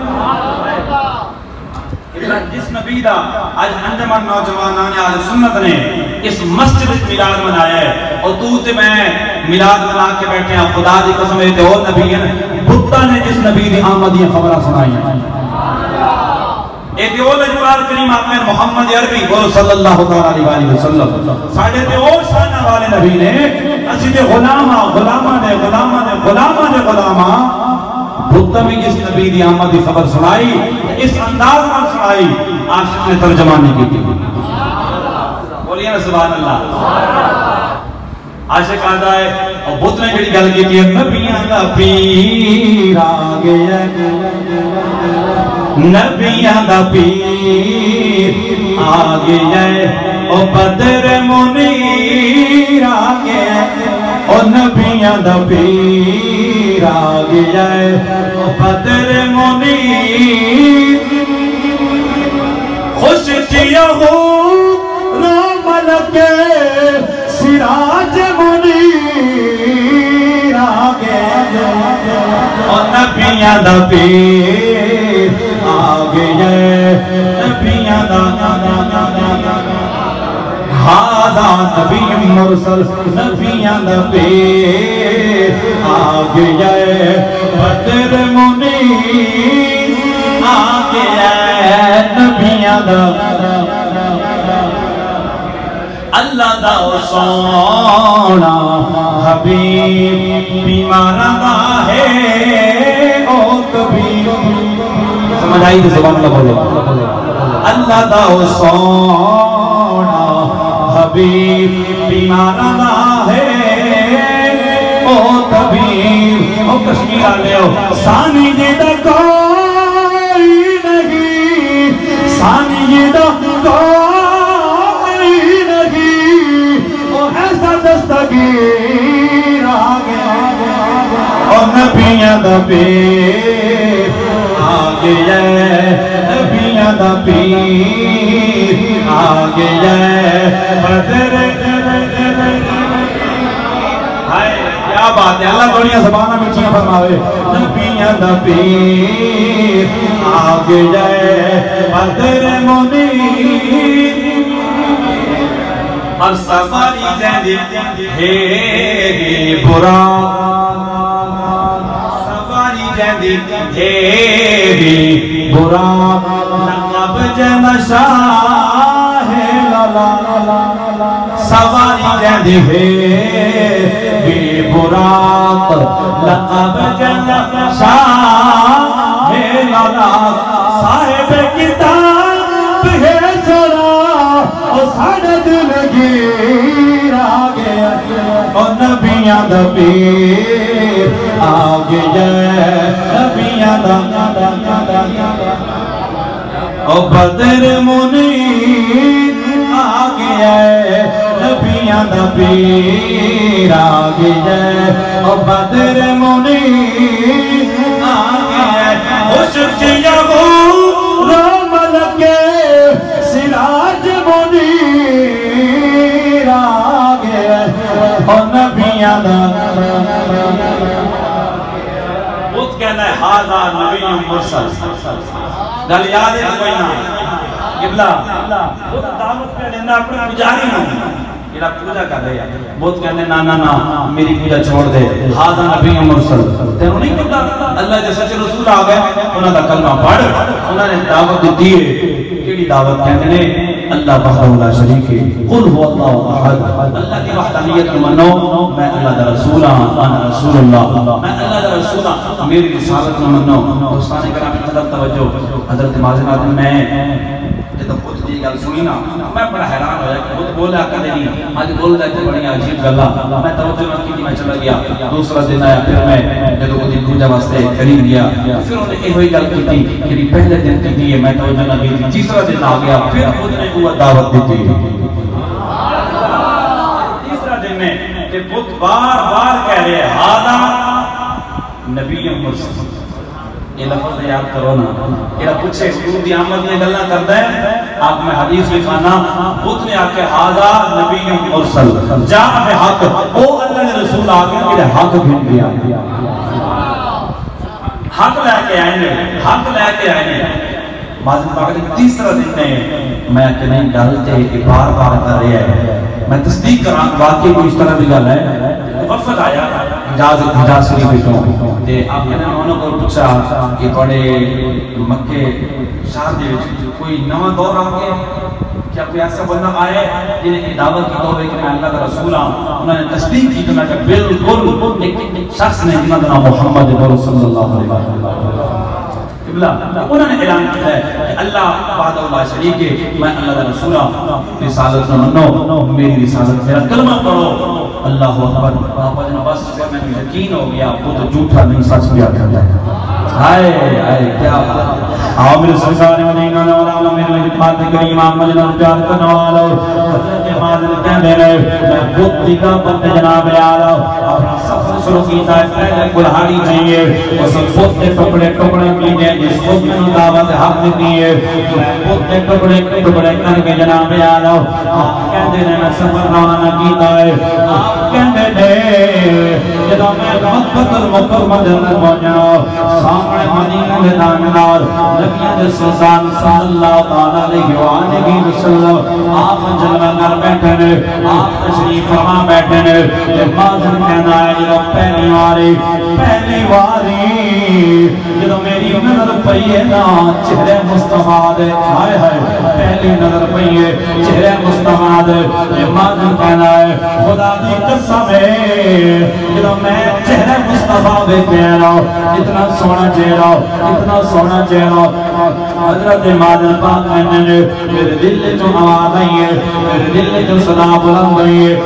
جس نبی دا آج انجمن نوجوانان آل سنت نے اس مسجد میلاد منایا ہے اور تو تے میں میلاد منا کے بیٹھے ہیں خدا دی قسم ہے تے اور نبی ہیں بھٹا نے جس نبی دی آمدی خبرہ سنائی ہیں اے دیول اجبار کریم آقین محمد عربی بولو صلی اللہ علیہ وسلم ساڑھے تے او شانہ والے نبی نے اسی دے غلامہ غلامہ دے غلامہ دے غلامہ دے غلامہ بھٹا میں جس نبی دی آمد دی خبر سنائی اس انداز میں سنائی عاشق نے ترجمہ نہیں کی تھی بولیے نا سبحان اللہ عاشق آدھا ہے اور بھٹ نے جڑی گل کی تھی نبیاں دا پیر آگے نبیاں دا پیر آگے او بدر منیر آگے او نبیاں دا پیر آگے او بدر منیر خوش کیا ہو رام لگے سراج منیر آگے اور نبیاں دا پیر آ گیا نبیاں دا ہاذا نبی مرسل نبیاں دا پیر آ گیا بدر منیر آ گیا نبیاں دا اللہ دا سونا حبیب بیماراں دا ہے او طبیب سمجھ آئی تو زبان اللہ بولو اللہ دا سونا حبیب بیماراں دا ہے او طبیب او کشمیر آلے ہو سانی جیدہ کوئی نہیں سانی جیدہ کوئی ایسا دستگیر آگے اور نبیاں دا پیر آگے نبیاں دا پیر آگے بدر کیا بات ہے اللہ دنیا زبانہ میٹھیاں فرماوے نبیاں دا پیر آگے بدر منیر اور سواری جیندی ہے برا سواری جیندی ہے برا نقب جند شاہ لالا سواری جیندی ہے برا نقب جند شاہ لالا صاحب کتاب ہے سرا اور ساڑھا دل گیر آگے اور نبیاں دا پیر آگے نبیاں دا اور بدر منیر آگے نبیاں دا پیر آگے اور بدر منیر آگے خوشک یغور ملکے سراج منیر آگے اور نبیاں دا بہت کہنا ہے ہاذا نبی مرسل گل یاد ہے کوئی نہ قبلہ بہت دعوت پہ لینا اپنے پجاری ہوں یہ پوجا کر رہے ہیں بہت کہنے نا نا نا میری پوجا چھوڑ دے ہاذا نبی مرسل تینوں نہیں کہتا اللہ جیسا سچے رسول آ گئے انہوں نے کلمہ پڑھ انہوں نے دعوت دی ہے کیڑی دعوت کہتے ہیں اللہ وحدہ لا شریک ہے قل هو اللہ احد اللہ کی وحدانیت کو منو میں اللہ دا رسول ہوں انا رسول اللہ میں اللہ دا رسول ہوں میری رسالت کو منو دوستان کرام قدر توجہ حضرت مازن آدم میں جب خود دی گل سنی نا میں بڑا حیران ہویا کہ خود بولا کدے نہیں آج بول رہے تھے بڑی عجیب گلا میں توجہ نہ کی میں چلا گیا دوسرا دن آیا پھر میں جب وہ دن پوجا واسطے قریب گیا پھر انہوں نے یہ ہوئی گل کی تھی کہ پہلے دن کی تھی میں توجہ نہ کی تیسرا دن آ گیا پھر خود نے وہ دعوت دی تھی تیسرا دن میں کہ خود بار بار کہہ رہے ہاذا نبی مرسل یہ لفظ یاد کرو نا یہ پوچھے حضور دی آمد میں گلنا کرتا ہے آپ میں حدیث لکھانا خود نے آکے ہاذا نبی مرسل جا بے حق او اللہ نے رسول آگے میرے حق بھین دیا حق لے کے آئے نے حق لے کے آئے نے مازن پاک نے تیسرا دن میں میں کہ نہیں گلتے کہ بار بار کر رہے ہیں میں تصدیق کران واقعی کوئی اس طرح بھی گل ہے وفد آیا حجاز حجاز شریف تو تے آپ نے انہوں کو پوچھا کہ تھوڑے مکے شہر دے کوئی نواں دور آ گیا کیا کوئی ایسا بندہ آئے جنہیں کی دعوت کی تو کہ میں اللہ کا رسول ہوں انہوں نے تصدیق کی تو میں کہ بالکل ایک شخص نے جنہاں کا نام محمد صلی اللہ علیہ وسلم انہوں نے اعلان کیا ہے کہ اللہ وحدہ لا شریک ہے میں اللہ کا رسول ہوں رسالت نہ منو میری رسالت میرا کلمہ پڑھو اللہ اکبر آپ نے بس میں یقین ہو گیا وہ تو جھوٹا نہیں سچ بھی آتا ہے ہائے ہائے کیا آؤ میرے سرکار مدینہ والا میرے خدمت کریم احمد جناب پیار کرنے والا حضرت مازن کہنے رہے میں خود دیکھا بند جناب یار اپنا سفر شروع کیتا ہے پہلے کلہاڑی چاہیے اسی بت کے ٹکڑے ٹکڑے کیجئے جس بت میں دعوت حق دیئے بت کے ٹکڑے ٹکڑے کر کے جناب آلو آپ کہتے ہیں میں سفر روانہ کیتا ہے آپ کہتے ہیں جدو میں مکہ المکرمہ جنت پہنچا سامنے مدینہ کے دانگار نبیہ دے سلطان صلی اللہ علیہ وآلہ وسلم آپ جلوہ کر بیٹھے نے آپ تشریف فرما بیٹھے نے مازن کہنا ہے جدو پہلی واری پہلی واری جدو میری نظر پئیے نا چہرے مصطفیٰ دے آئے ہے پہلی نظر پئیے چہرے مصطفیٰ دے مازن کہنا ہے خدا دی قسم ہے جدو میں چہرے مصطفیٰ دے کہنا اتنا سونا چہرہ اتنا سونا چہرہ حضرت مازن پاک کہنے نے میرے دل جو آواز آئی ہے میرے دل جو صدا بلند آئی ہے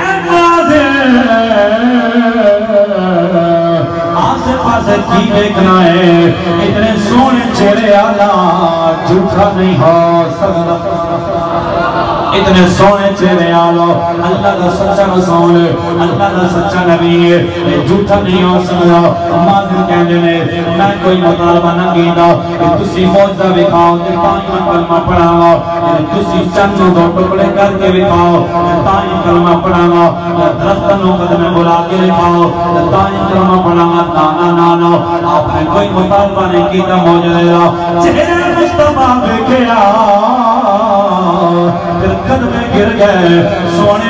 آسے پاسے کی دیکھنا ہے اتنے سونے چہرے آلہ جھوٹا نہیں ہو سکتا اتنے سونے چہرے آلو اللہ کا سچا رسول اللہ کا سچا نبی ہے جھوٹا نہیں ہو سکتا مازن کہنے نے میں کوئی مطالبہ نہ کیتا کہ تسی موجزہ بکھاؤ تائی میں کلمہ پڑھاؤ تسی چند دو ٹکڑے کر کے بکھاؤ تائی کلمہ پڑھاؤ درختنوں قدمیں بلا کے لکھاؤ تائی کلمہ پڑھاؤ نانا نانا آپ نے کوئی مطالبہ نہیں کیتا موجزہ چہرے مصطفیٰ بکھیا پھر قدمے گر گئے سونے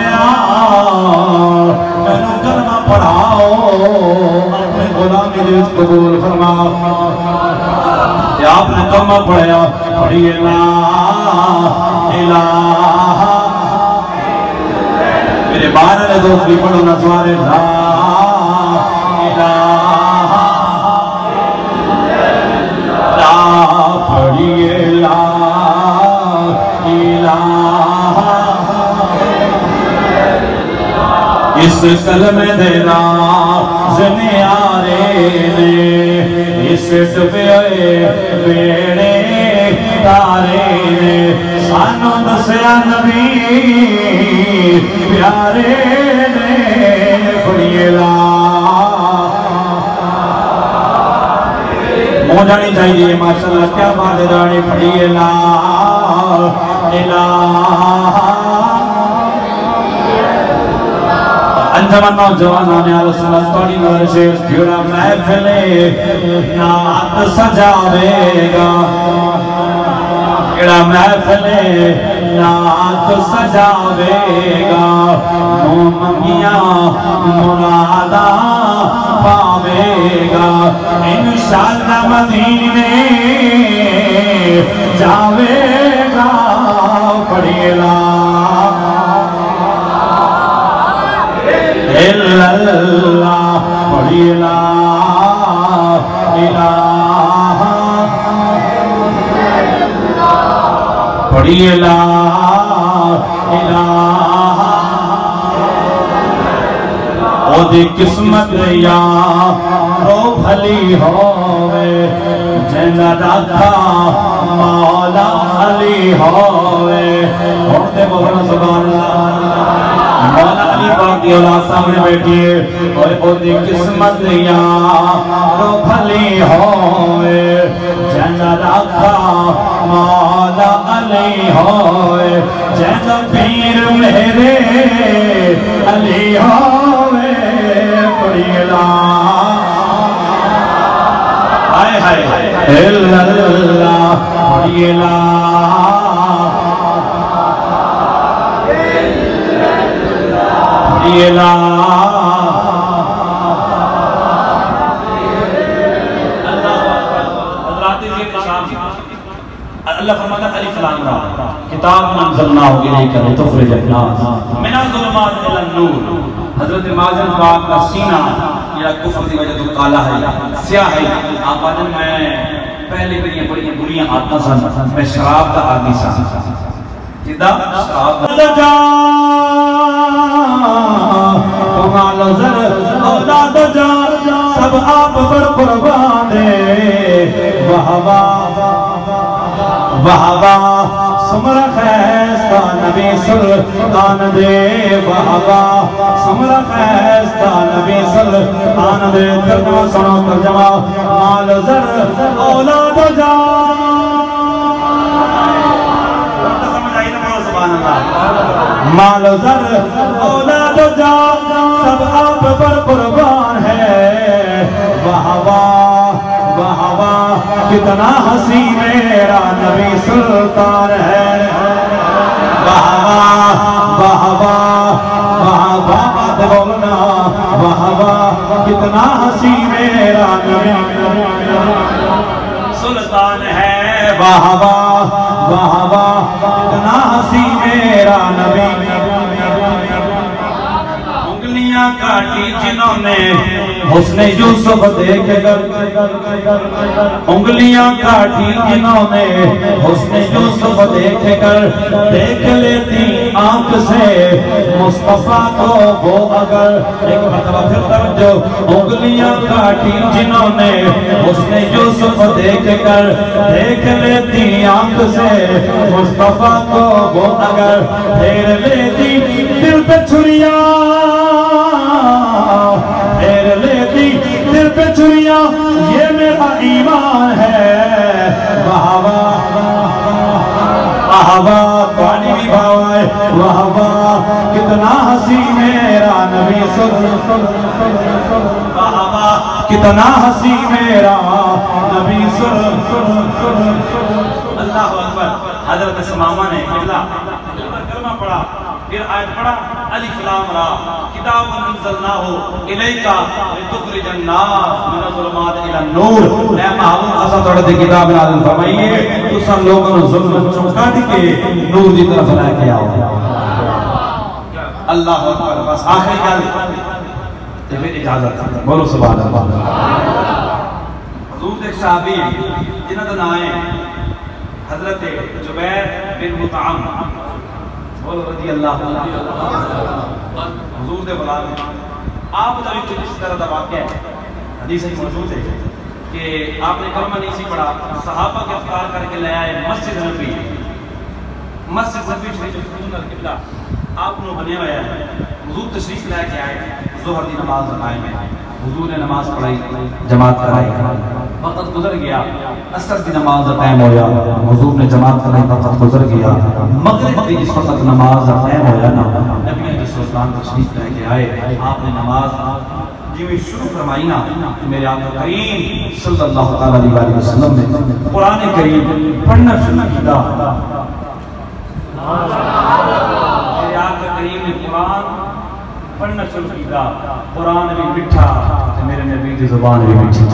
میں کلمہ پڑھاؤ اپنے غلامی جیس قبول فرماؤ کہ آپ نے کلمہ پڑھیا پڑھی لا الہ میرے بارہ نے دوست بھی پڑھو نسوارے لا الہ لا پڑھیے لا اس کلمہ دے راز نیارے نے اس ڈبے بیڑے تارے نے سانو دسیا نبی پیارے نے پڑھیے لا مو جانی چاہیے ماشاءاللہ کیا بات ہے جانی پڑھیے لا الہ انجمن نوجوانان یا رسول اللہ توڑی نورشیش گھڑا محفلے نعت سجاوے گا گھڑا محفلے نعت سجاوے گا مومنیاں مرادہ پاوے گا انشاءاللہ مدینے جاوے گا پڑھیے لا اللہ پڑھیے لا الہ پڑھیے لا الہ او دی قسمت یا رو بھلی ہوئے جنہ رکھا مولا علی ہوئے ہوتے بہنا سبحان اللہ مولا علی پاک کی اولاد سامنے بیٹھیے اور او دی قسمت یا رو بھلی ہوئے جنہ رکھا مولا علی ہوئے جنہ پیر میرے علی ہوئے پڑھیے لا آئے آئے اللہ پڑھیے لا پڑھیے لا اللہ فرماتا الف لام را کتاب انزلناہ الیک لتخرج الناس من الظلمات الی النور حضرت مازن پاک کا سینہ یہ کفر کی وجہ تو کالا ہے سیاہ ہے آپ آدم میں پہلے بھی یہ بڑی بریاں آتا سا میں شراب کا آدمی سا جدہ شراب کا جا تمہال زر اولاد جا سب آپ پر قربان دے وہوا وہوا سمرخ ہے خیستہ نبی سلطان دے بابا سمرہ خیستہ نبی سلطان دے ترجمہ سنو ترجمہ مال زر اولاد جان سمجھ آئی نا سبحان اللہ مال زر اولاد جان سب آپ پر قربان ہے واہ واہ واہ واہ کتنا ہنسی میرا نبی سلطان ہے واہ واہ واہ واہ واہ واہ بولنا واہ واہ کتنا ہنسی میرا نبی سلطان ہے واہ واہ واہ واہ کتنا ہنسی میرا نبی انگلیاں کاٹی جنہوں نے حسن یوسف دیکھ کر انگلیاں کاٹی جنہوں نے حسن یوسف دیکھ کر دیکھ لیتی آنکھ سے مصطفیٰ کو وہ اگر ایک مرتبہ پھر توجہ انگلیاں کاٹی جنہوں نے حسن یوسف دیکھ کر دیکھ لیتی آنکھ سے مصطفیٰ کو وہ اگر پھیر لیتی دل پہ چھریاں پھیر لیتی دل پہ چھریاں یہ میرا ایمان ہے واہ واہ واہ واہ پانی بھی بھاوائے واہ واہ کتنا ہنسی میرا نبی واہ واہ کتنا ہنسی میرا نبی اللہ اکبر حضرت سمامہ نے کلمہ پڑھا پھر آیت پڑھا الف لام را کتاب انزلناہ الیکا لتخرج الناس من الظلمات الی النور اے محمود اسا توڑ دی کتاب نازل فرمائیے تو سب لوگوں نے ظلم چمکا دی کے نور دی طرف لے کے آؤ اللہ اکبر بس آخری گل تے پھر اجازت بولو سبحان اللہ حضور ایک صحابی جنہاں دا نام ہے حضرت جبیر بن مطعم بولو رضی اللہ حضور دے بلال آپ دا بھی اس طرح دا واقعہ ہے حدیث ہی موجود ہے کہ آپ نے کلمہ نہیں سی پڑھا صحابہ کے افطار کر کے لے آئے مسجد نبی مسجد نبی شریف القبلہ آپ نے بنے ہوئے ہیں حضور تشریف لے کے آئے ظہر دی نماز پڑھائی میں حضور نے نماز پڑھائی جماعت کرائی وقت گزر گیا عصر کی نماز کا ٹائم ہویا حضور نے جماعت کرائی وقت گزر گیا مغرب کی جس وقت نماز کا ٹائم ہویا نا نبی علیہ السلام تشریف لے کے آئے آپ نے نماز جی میں شروع فرمائی نا کہ میرے آقا کریم صلی اللہ علیہ وسلم نے قرآن کریم پڑھنا شروع کیا میرے آقا کریم نے قرآن پڑھنا شروع کیا قرآن بھی مٹھا میرے نبی کی زبان بھی مٹھی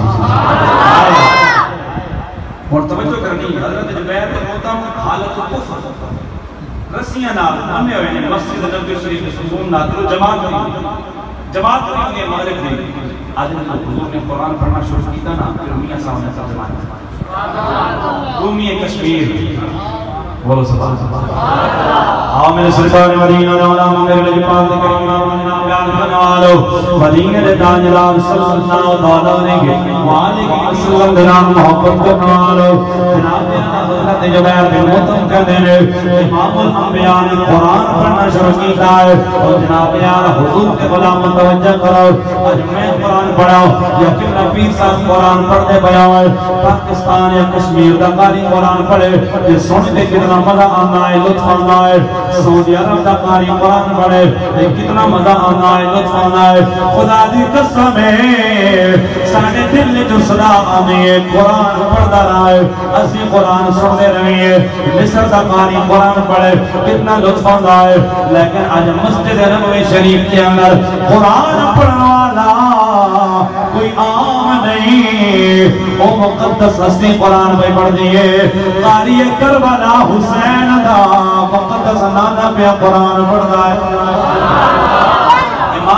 اور توجہ کرنی حضرت جبیر کے موتم حالت کفر رسیاں نال ہمیں ہوئے ہیں مسجد نبی شریف سکون نادر جماعت ہوئی جماعت ہوئی انہیں مغرب دی آج حضور نے قرآن پڑھنا شروع کیا نا پھر میاں سامنے ترجمان رومی کشمیر بولو سبحان اللہ آمین سلطان مدینہ نولا ممیر لجی پاک کریم آمین بیان کنوالو مدینہ دے تاجلال صلی اللہ علیہ وسلم دنام محبت کنوالو جناب حضرت جبیر بن مطعم کا دینے امام الانبیاء نے قرآن پڑھنا شروع کیتا ہے اور جناب یار حضور کے غلام متوجہ کرو آج میں قرآن پڑھاؤ یا کیوں نبی صاحب قرآن پڑھتے بیاؤ پاکستان یا کشمیر دا قاری قرآن پڑھے یہ سنتے کتنا مزہ آنا ہے لطف آنا ہے سعودی عرب دا قاری قرآن پڑھے کتنا مزہ آنا ہے لطف آنا ہے خدا دی قسم ہے ساڑھے دل جو صدا آنے قرآن پڑھتا رہا ہے اسی قرآن سنتے رہیے مصر دا قاری قرآن پڑھے کتنا لطف آنا ہے لیکن آج مسجد نبوی شریف کے اندر قرآن پڑھنا والا کوئی عام نہیں او مقدس ہستی قرآن پہ پڑھ دیئے قاری کربلا حسین دا مقدس نانا پہ قرآن پڑھ دائے امام الانبیاء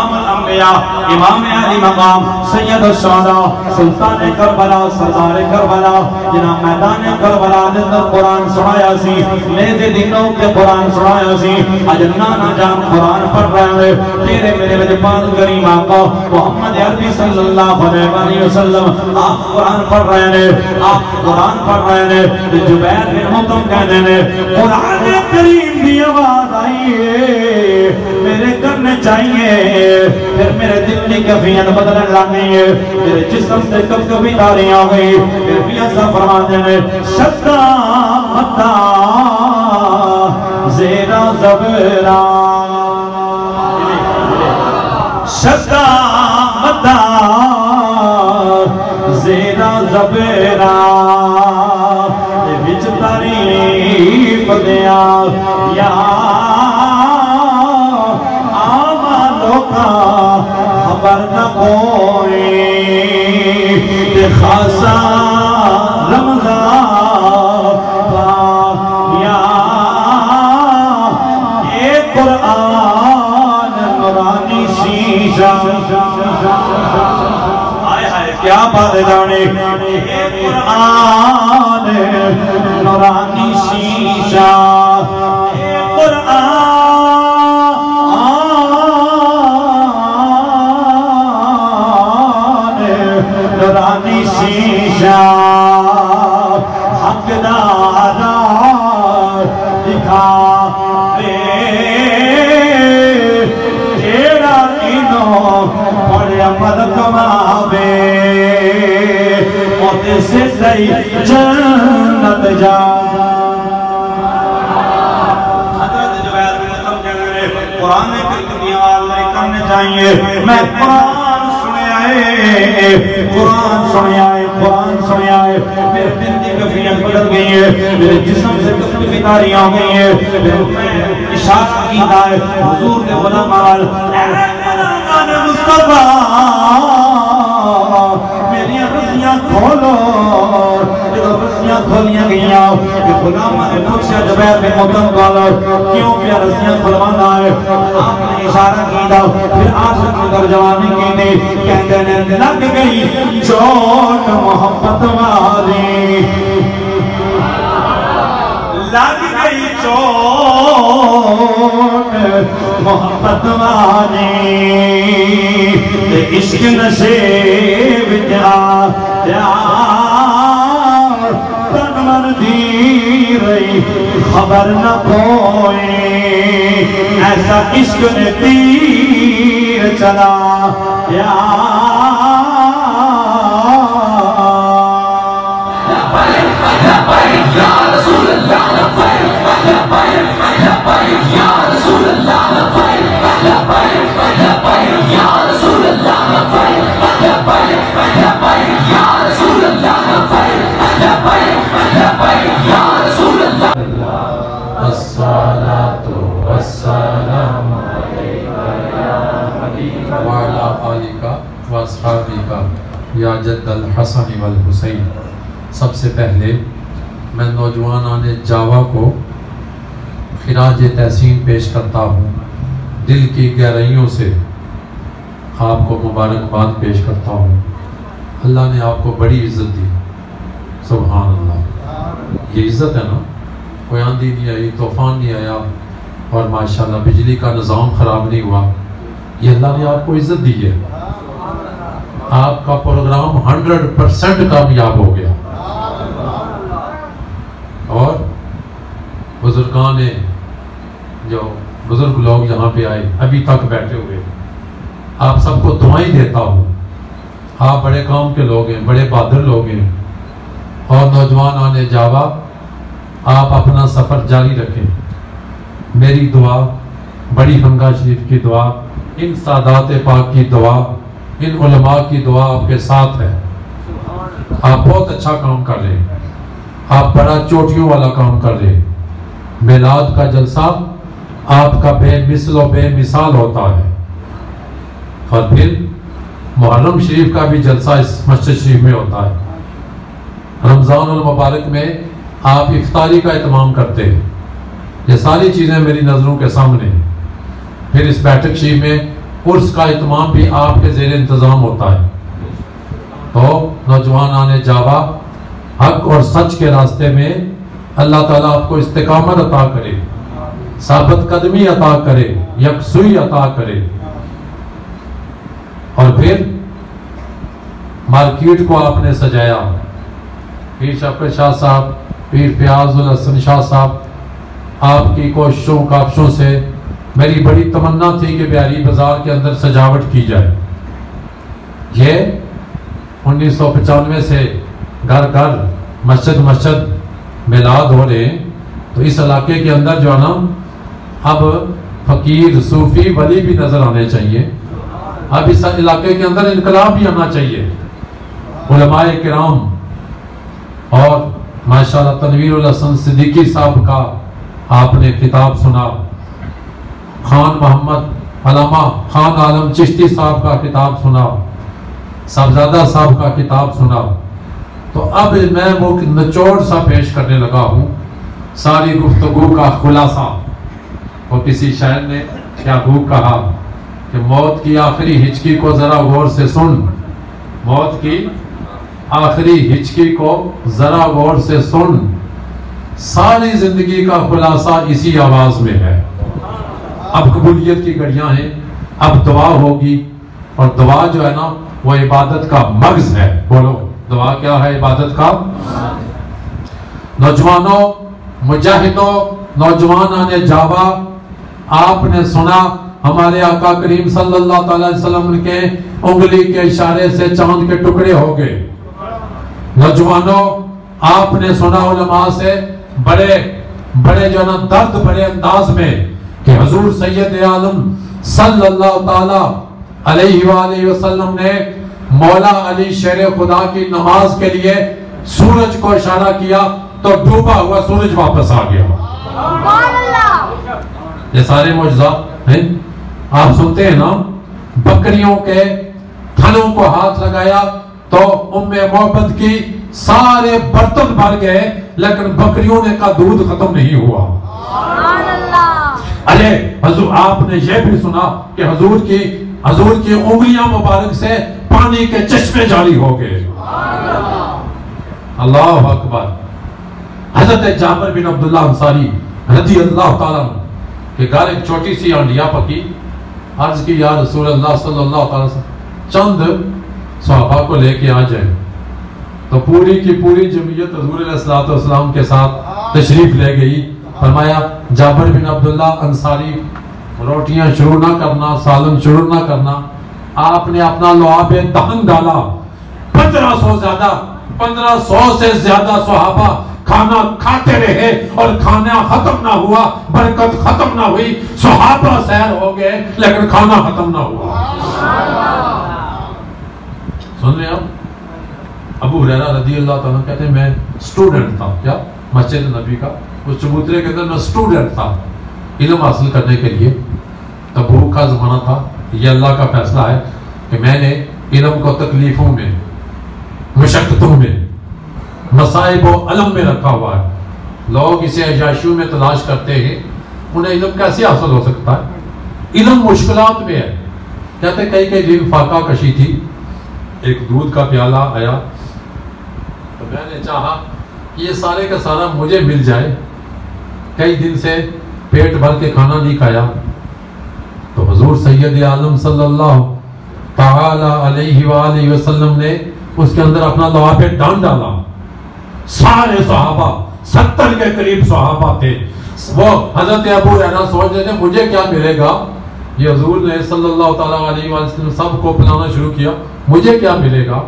گیا امام علی مقام سید الشہداء سلطان کربلا سردار کربلا جناب میدان کربلا دندر قرآن سنایا سی لیدے دنوں کے قرآن سنایا سی اجنانا جان قرآن پڑھ رہے ہیں تیرے میرے وجبان کریم آقا محمد عربی صلی اللہ علیہ وسلم آپ قرآن پڑھ رہے ہیں آپ قرآن پڑھ رہے ہیں جبیر بن مطعم کہنے نے قرآن کریم دی آواز آئی ہے میرے کرنے چاہیے پھر میرے دل کی کفیت بدلنے لگی ہے میرے جسم سے کب کبھی داری آ گئی پھر بھی ایسا فرماتے ہیں شدہ مدہ زیرہ زبرہ شدہ مدہ زیرہ زبرہ وچ تعریف دیا یا آما لوکا خبر نہ کوئی تے خاصا رمضان یا اے قرآن نورانی شیشہ کیا بات جانے اے قرآن نورانی شیشہ اے قرآن نورانی شیشہ حق دارا دکھا دے تیرا انہوں پڑے عمل کماوے موتے سے سی جنت جا حضرت جبیر بن مطعم کہنے لے قرآن کی آواز میں کرنے چاہیے میں قرآن سنے آئے قرآن سنے آئے قرآن سنے آئے میرے دل کی کفیت بدل گئی ہے میرے جسم سے کفی بیداری آ گئی ہے میں اشارہ کیتا ہے حضور کے غلام آل اے غلام مصطفیٰ میری رسیاں کھولو جب رسیاں کھولیاں گئیاں کہ غلامہ نے پوچھا جبیر بن مطعم کالا کیوں کیا رسیاں کھلوانا ہے آپ نے اشارہ کیتا پھر عاشق میں در جوانی کی تھی کہتے نے لگ گئی چوٹ محبت والی لگ گئی چوٹ محبت والی عشق نشیب جا پیار تن من دی رہی خبر نہ کوئی ایسا عشق نے تیر چلا پیار لبیک یا رسول اللہ لبیک لبیک لبیک یا رسول اللہ لبیک لبیک لبیک یا رسول اللہ لبیک لبیک لبیک یا رسول اللہ لبیک لبیک لبیک یا رسول اللہ الصلاة والسلام علیکہ یا حبیب وعلا آلکہ واصحابکہ یا جد الحسن والحسین سب سے پہلے میں نوجوانان جاوا کو خراج تحسین پیش کرتا ہوں دل کی گہرائیوں سے آپ کو مبارکباد پیش کرتا ہوں اللہ نے آپ کو بڑی عزت دی سبحان اللہ یہ عزت ہے نا کوئی آندھی نہیں آئی طوفان نہیں آیا اور ماشاءاللہ بجلی کا نظام خراب نہیں ہوا یہ اللہ نے آپ کو عزت دی ہے آپ کا پروگرام ہنڈریڈ پرسنٹ کامیاب ہو گیا اور بزرگان جو بزرگ لوگ یہاں پہ آئے ابھی تک بیٹھے ہوئے آپ سب کو دعائیں دیتا ہوں آپ بڑے کام کے لوگ ہیں بڑے بہادر لوگ ہیں اور نوجوان آنے جاوا آپ اپنا سفر جاری رکھیں میری دعا بڑی ہنگا شریف کی دعا ان سادات پاک کی دعا ان علماء کی دعا آپ کے ساتھ ہے آپ بہت اچھا کام کر رہے ہیں آپ بڑا چوٹیوں والا کام کر رہے ہیں میلاد کا جلسہ آپ کا بے مثل و بے مثال ہوتا ہے اور پھر محرم شریف کا بھی جلسہ اس مسجد شریف میں ہوتا ہے رمضان المبارک میں آپ افطاری کا اہتمام کرتے ہیں یہ ساری چیزیں میری نظروں کے سامنے ہیں پھر اس بیٹھک شریف میں عرس کا اہتمام بھی آپ کے زیر انتظام ہوتا ہے۔ تو نوجوانان جاوا حق اور سچ کے راستے میں اللہ تعالیٰ آپ کو استقامت عطا کرے، ثابت قدمی عطا کرے، یکسوئی عطا کرے، اور پھر مارکیٹ کو آپ نے سجایا۔ پیر شفقت شاہ صاحب، پیر فیاض الحسن شاہ صاحب، آپ کی کوششوں کاوشوں سے میری بڑی تمنا تھی کہ بیاری بازار کے اندر سجاوٹ کی جائے۔ یہ انیس سو پچانوے سے گھر گھر مسجد مسجد میلاد ہو رہے ہیں، تو اس علاقے کے اندر جو ہے نا اب فقیر، صوفی، ولی بھی نظر آنے چاہیے۔ اب اس علاقے کے اندر انقلاب بھی آنا چاہیے۔ علماء کرام اور ماشاءاللہ تنویر الحسن صدیقی صاحب کا آپ نے خطاب سنا، خان محمد علامہ خان عالم چشتی صاحب کا خطاب سنا، صاحبزادہ صاحب کا خطاب سنا، تو اب میں وہ نچوڑ سا پیش کرنے لگا ہوں، ساری گفتگو کا خلاصہ۔ اور کسی شاعر نے کیا خوب کہا کہ موت کی آخری ہچکی کو ذرا غور سے سن، موت کی آخری ہچکی کو ذرا غور سے سن، ساری زندگی کا خلاصہ اسی آواز میں ہے۔ اب قبولیت کی گھڑیاں ہیں، اب دعا ہوگی، اور دعا جو ہے نا وہ عبادت کا مغز ہے۔ بولو دعا کیا ہے؟ عبادت کا۔ نوجوانوں، مجاہدوں، نوجوانان جاوا، آپ نے سنا ہمارے آقا کریم صلی اللہ تعالی وسلم کے انگلی کے اشارے سے چاند کے ٹکڑے ہو گئے۔ نوجوانوں، آپ نے سنا علماء سے بڑے بڑے جو نا درد بڑے انداز میں کہ حضور سید عالم صلی اللہ تعالی علیہ وآلہ وسلم نے مولا علی شیر خدا کی نماز کے لیے سورج کو اشارہ کیا تو ڈوبا ہوا سورج واپس آ گیا۔ یہ سارے معجزات ہیں۔ آپ سنتے ہیں نا، بکریوں کے تھنوں کو ہاتھ لگایا تو ام محبت کی سارے برتن بھر گئے، لیکن بکریوں نے کا دودھ ختم نہیں ہوا۔ ارے حضور، آپ نے یہ بھی سنا کہ حضور کی حضور کی انگلیاں مبارک سے پانی کے چشمے جاری ہو گئے۔ اللہ اکبر۔ حضرت جابر بن عبداللہ انصاری رضی اللہ تعالیٰ کہ گھر ایک چھوٹی سی ہانڈیا پکی، عرض کی یا رسول اللہ صلی اللہ تعالیٰ وسلم چند صحابہ کو لے کے آ جائیں، تو پوری کی پوری جمعیت حضور علیہ السلام کے ساتھ تشریف لے گئی۔ فرمایا جابر بن عبداللہ انصاری روٹیاں شروع نہ کرنا، سالن شروع نہ کرنا، آپ نے اپنا لعاب دہن ڈالا۔ پندرہ سو زیادہ پندرہ سو سے زیادہ صحابہ کھانا کھاتے رہے اور کھانا ختم نہ ہوا، برکت ختم نہ ہوئی، صحابہ سیر ہو گئے لیکن کھانا ختم نہ ہوا۔ سن رہے آپ؟ ابو ہریرہ رضی اللہ تعالیٰ کہتے ہیں میں سٹوڈنٹ تھا، کیا مسجد نبی کا اس چبوترے کے اندر میں سٹوڈنٹ تھا علم حاصل کرنے کے لیے۔ تبوک کا زمانہ تھا، یہ اللہ کا فیصلہ ہے کہ میں نے علم کو تکلیفوں میں، مشقتوں میں، مصائب و علم میں رکھا ہوا ہے۔ لوگ اسے عیاشیوں میں تلاش کرتے ہیں، انہیں علم کیسے حاصل ہو سکتا ہے؟ علم مشکلات میں ہے۔ کہتے کئی کئی دن فاقہ کشی تھی، ایک دودھ کا پیالہ آیا تو میں نے چاہا کہ یہ سارے کا سارا مجھے مل جائے، کئی دن سے پیٹ بھر کے کھانا نہیں کھایا، تو حضور سید عالم صلی اللہ تعالی علیہ وآلہ وسلم نے اس کے اندر اپنا لعاب ڈان ڈالا۔ سارے صحابہ، ستر کے قریب صحابہ تھے، وہ حضرت ابو ہریرہ سوچ رہے تھے مجھے کیا ملے گا؟ یہ حضور نے صلی اللہ تعالی علیہ وآلہ وسلم سب کو پلانا شروع کیا، مجھے کیا ملے گا؟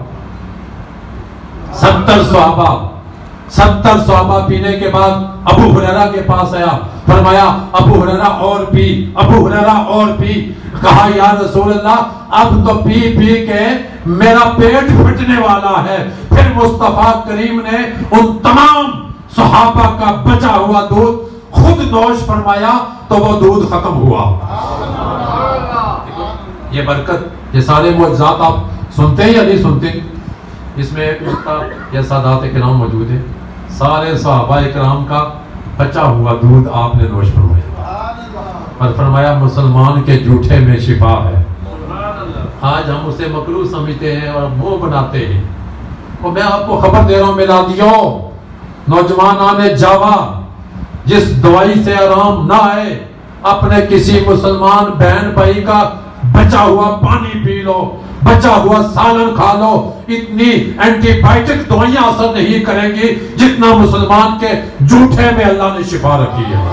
ستر صحابہ ستر صحابہ پینے کے بعد ابو ہریرہ کے پاس آیا، فرمایا ابو ہریرہ اور پی، ابو ہریرہ اور پی۔ کہا یا رسول اللہ اب تو پی پی کے میرا پیٹ پھٹنے والا ہے۔ پھر مصطفیٰ کریم نے ان تمام صحابہ کا بچا ہوا دودھ خود نوش فرمایا تو وہ دودھ ختم ہوا۔ یہ برکت، یہ سارے معجزات آپ سنتے یا نہیں سنتے؟ اس میں ایک نقطہ یہ سادات کرام موجود ہے، سارے صحابہ کرام کا بچا ہوا دودھ آپ نے نوش فرمایا اور فرمایا مسلمان کے جھوٹے میں شفا ہے۔ آج ہم اسے مکروہ سمجھتے ہیں اور منہ بناتے ہیں. اور میں آپ کو خبر دے رہا ہوں میلادیوں، نوجوانان جاوا، جس دوائی سے آرام نہ آئے اپنے کسی مسلمان بہن بھائی کا بچا ہوا پانی پی لو، بچا ہوا سالن کھا لو. اتنی اینٹی بائیوٹک دوائیاں اثر نہیں کریں گی جتنا مسلمان کے جھوٹے میں اللہ نے شفا رکھی ہے.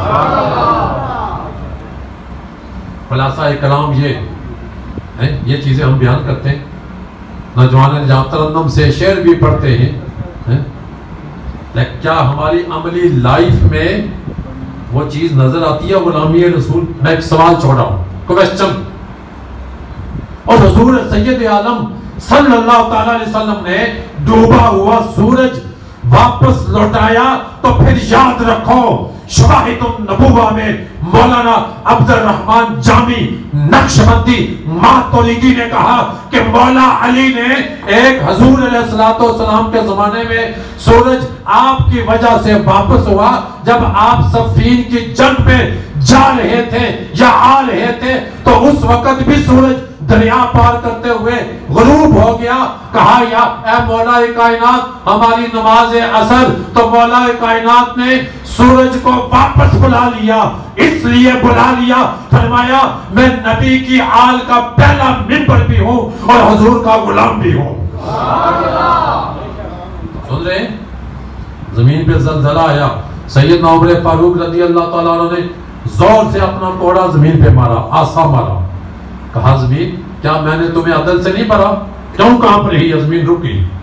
خلاصہ کلام یہ ہے، یہ چیزیں ہم بیان کرتے ہیں. نوجوان جہاں ترنم سے شعر بھی پڑھتے ہیں، لیکن کیا ہماری عملی لائف میں وہ چیز نظر آتی ہے غلامی رسول؟ میں ایک سوال چھوڑا ہوں، کویسچن. اور حضور سید عالم صلی اللہ تعالی علیہ وسلم نے ڈوبا ہوا سورج واپس لوٹایا تو پھر یاد رکھو شواہد النبوہ میں مولانا عبد الرحمن جامی نقشبندی ماتوریدی نے کہا کہ مولا علی نے ایک حضور علیہ السلام کے زمانے میں سورج آپ کی وجہ سے واپس ہوا جب آپ صفین کی جنگ پہ جا رہے تھے یا آ رہے تھے تو اس وقت بھی سورج دریا پار کرتے ہوئے غروب ہو گیا. کہا یا اے مولا کائنات ہماری نماز عصر، تو مولا کائنات نے سورج کو واپس بلا لیا. اس لیے بلا لیا، فرمایا میں نبی کی آل کا پہلا منبر بھی ہوں اور حضور کا غلام بھی ہوں. سن رہے ہیں؟ زمین پہ زلزلہ آیا، سیدنا عمر فاروق رضی اللہ تعالیٰ عنہ نے زور سے اپنا کوڑا زمین پہ مارا، آسا مارا. کہا زمین کیا میں نے تمہیں عدل سے نہیں پڑھا؟ کیوں کہاں پر ہی؟ زمین رکی.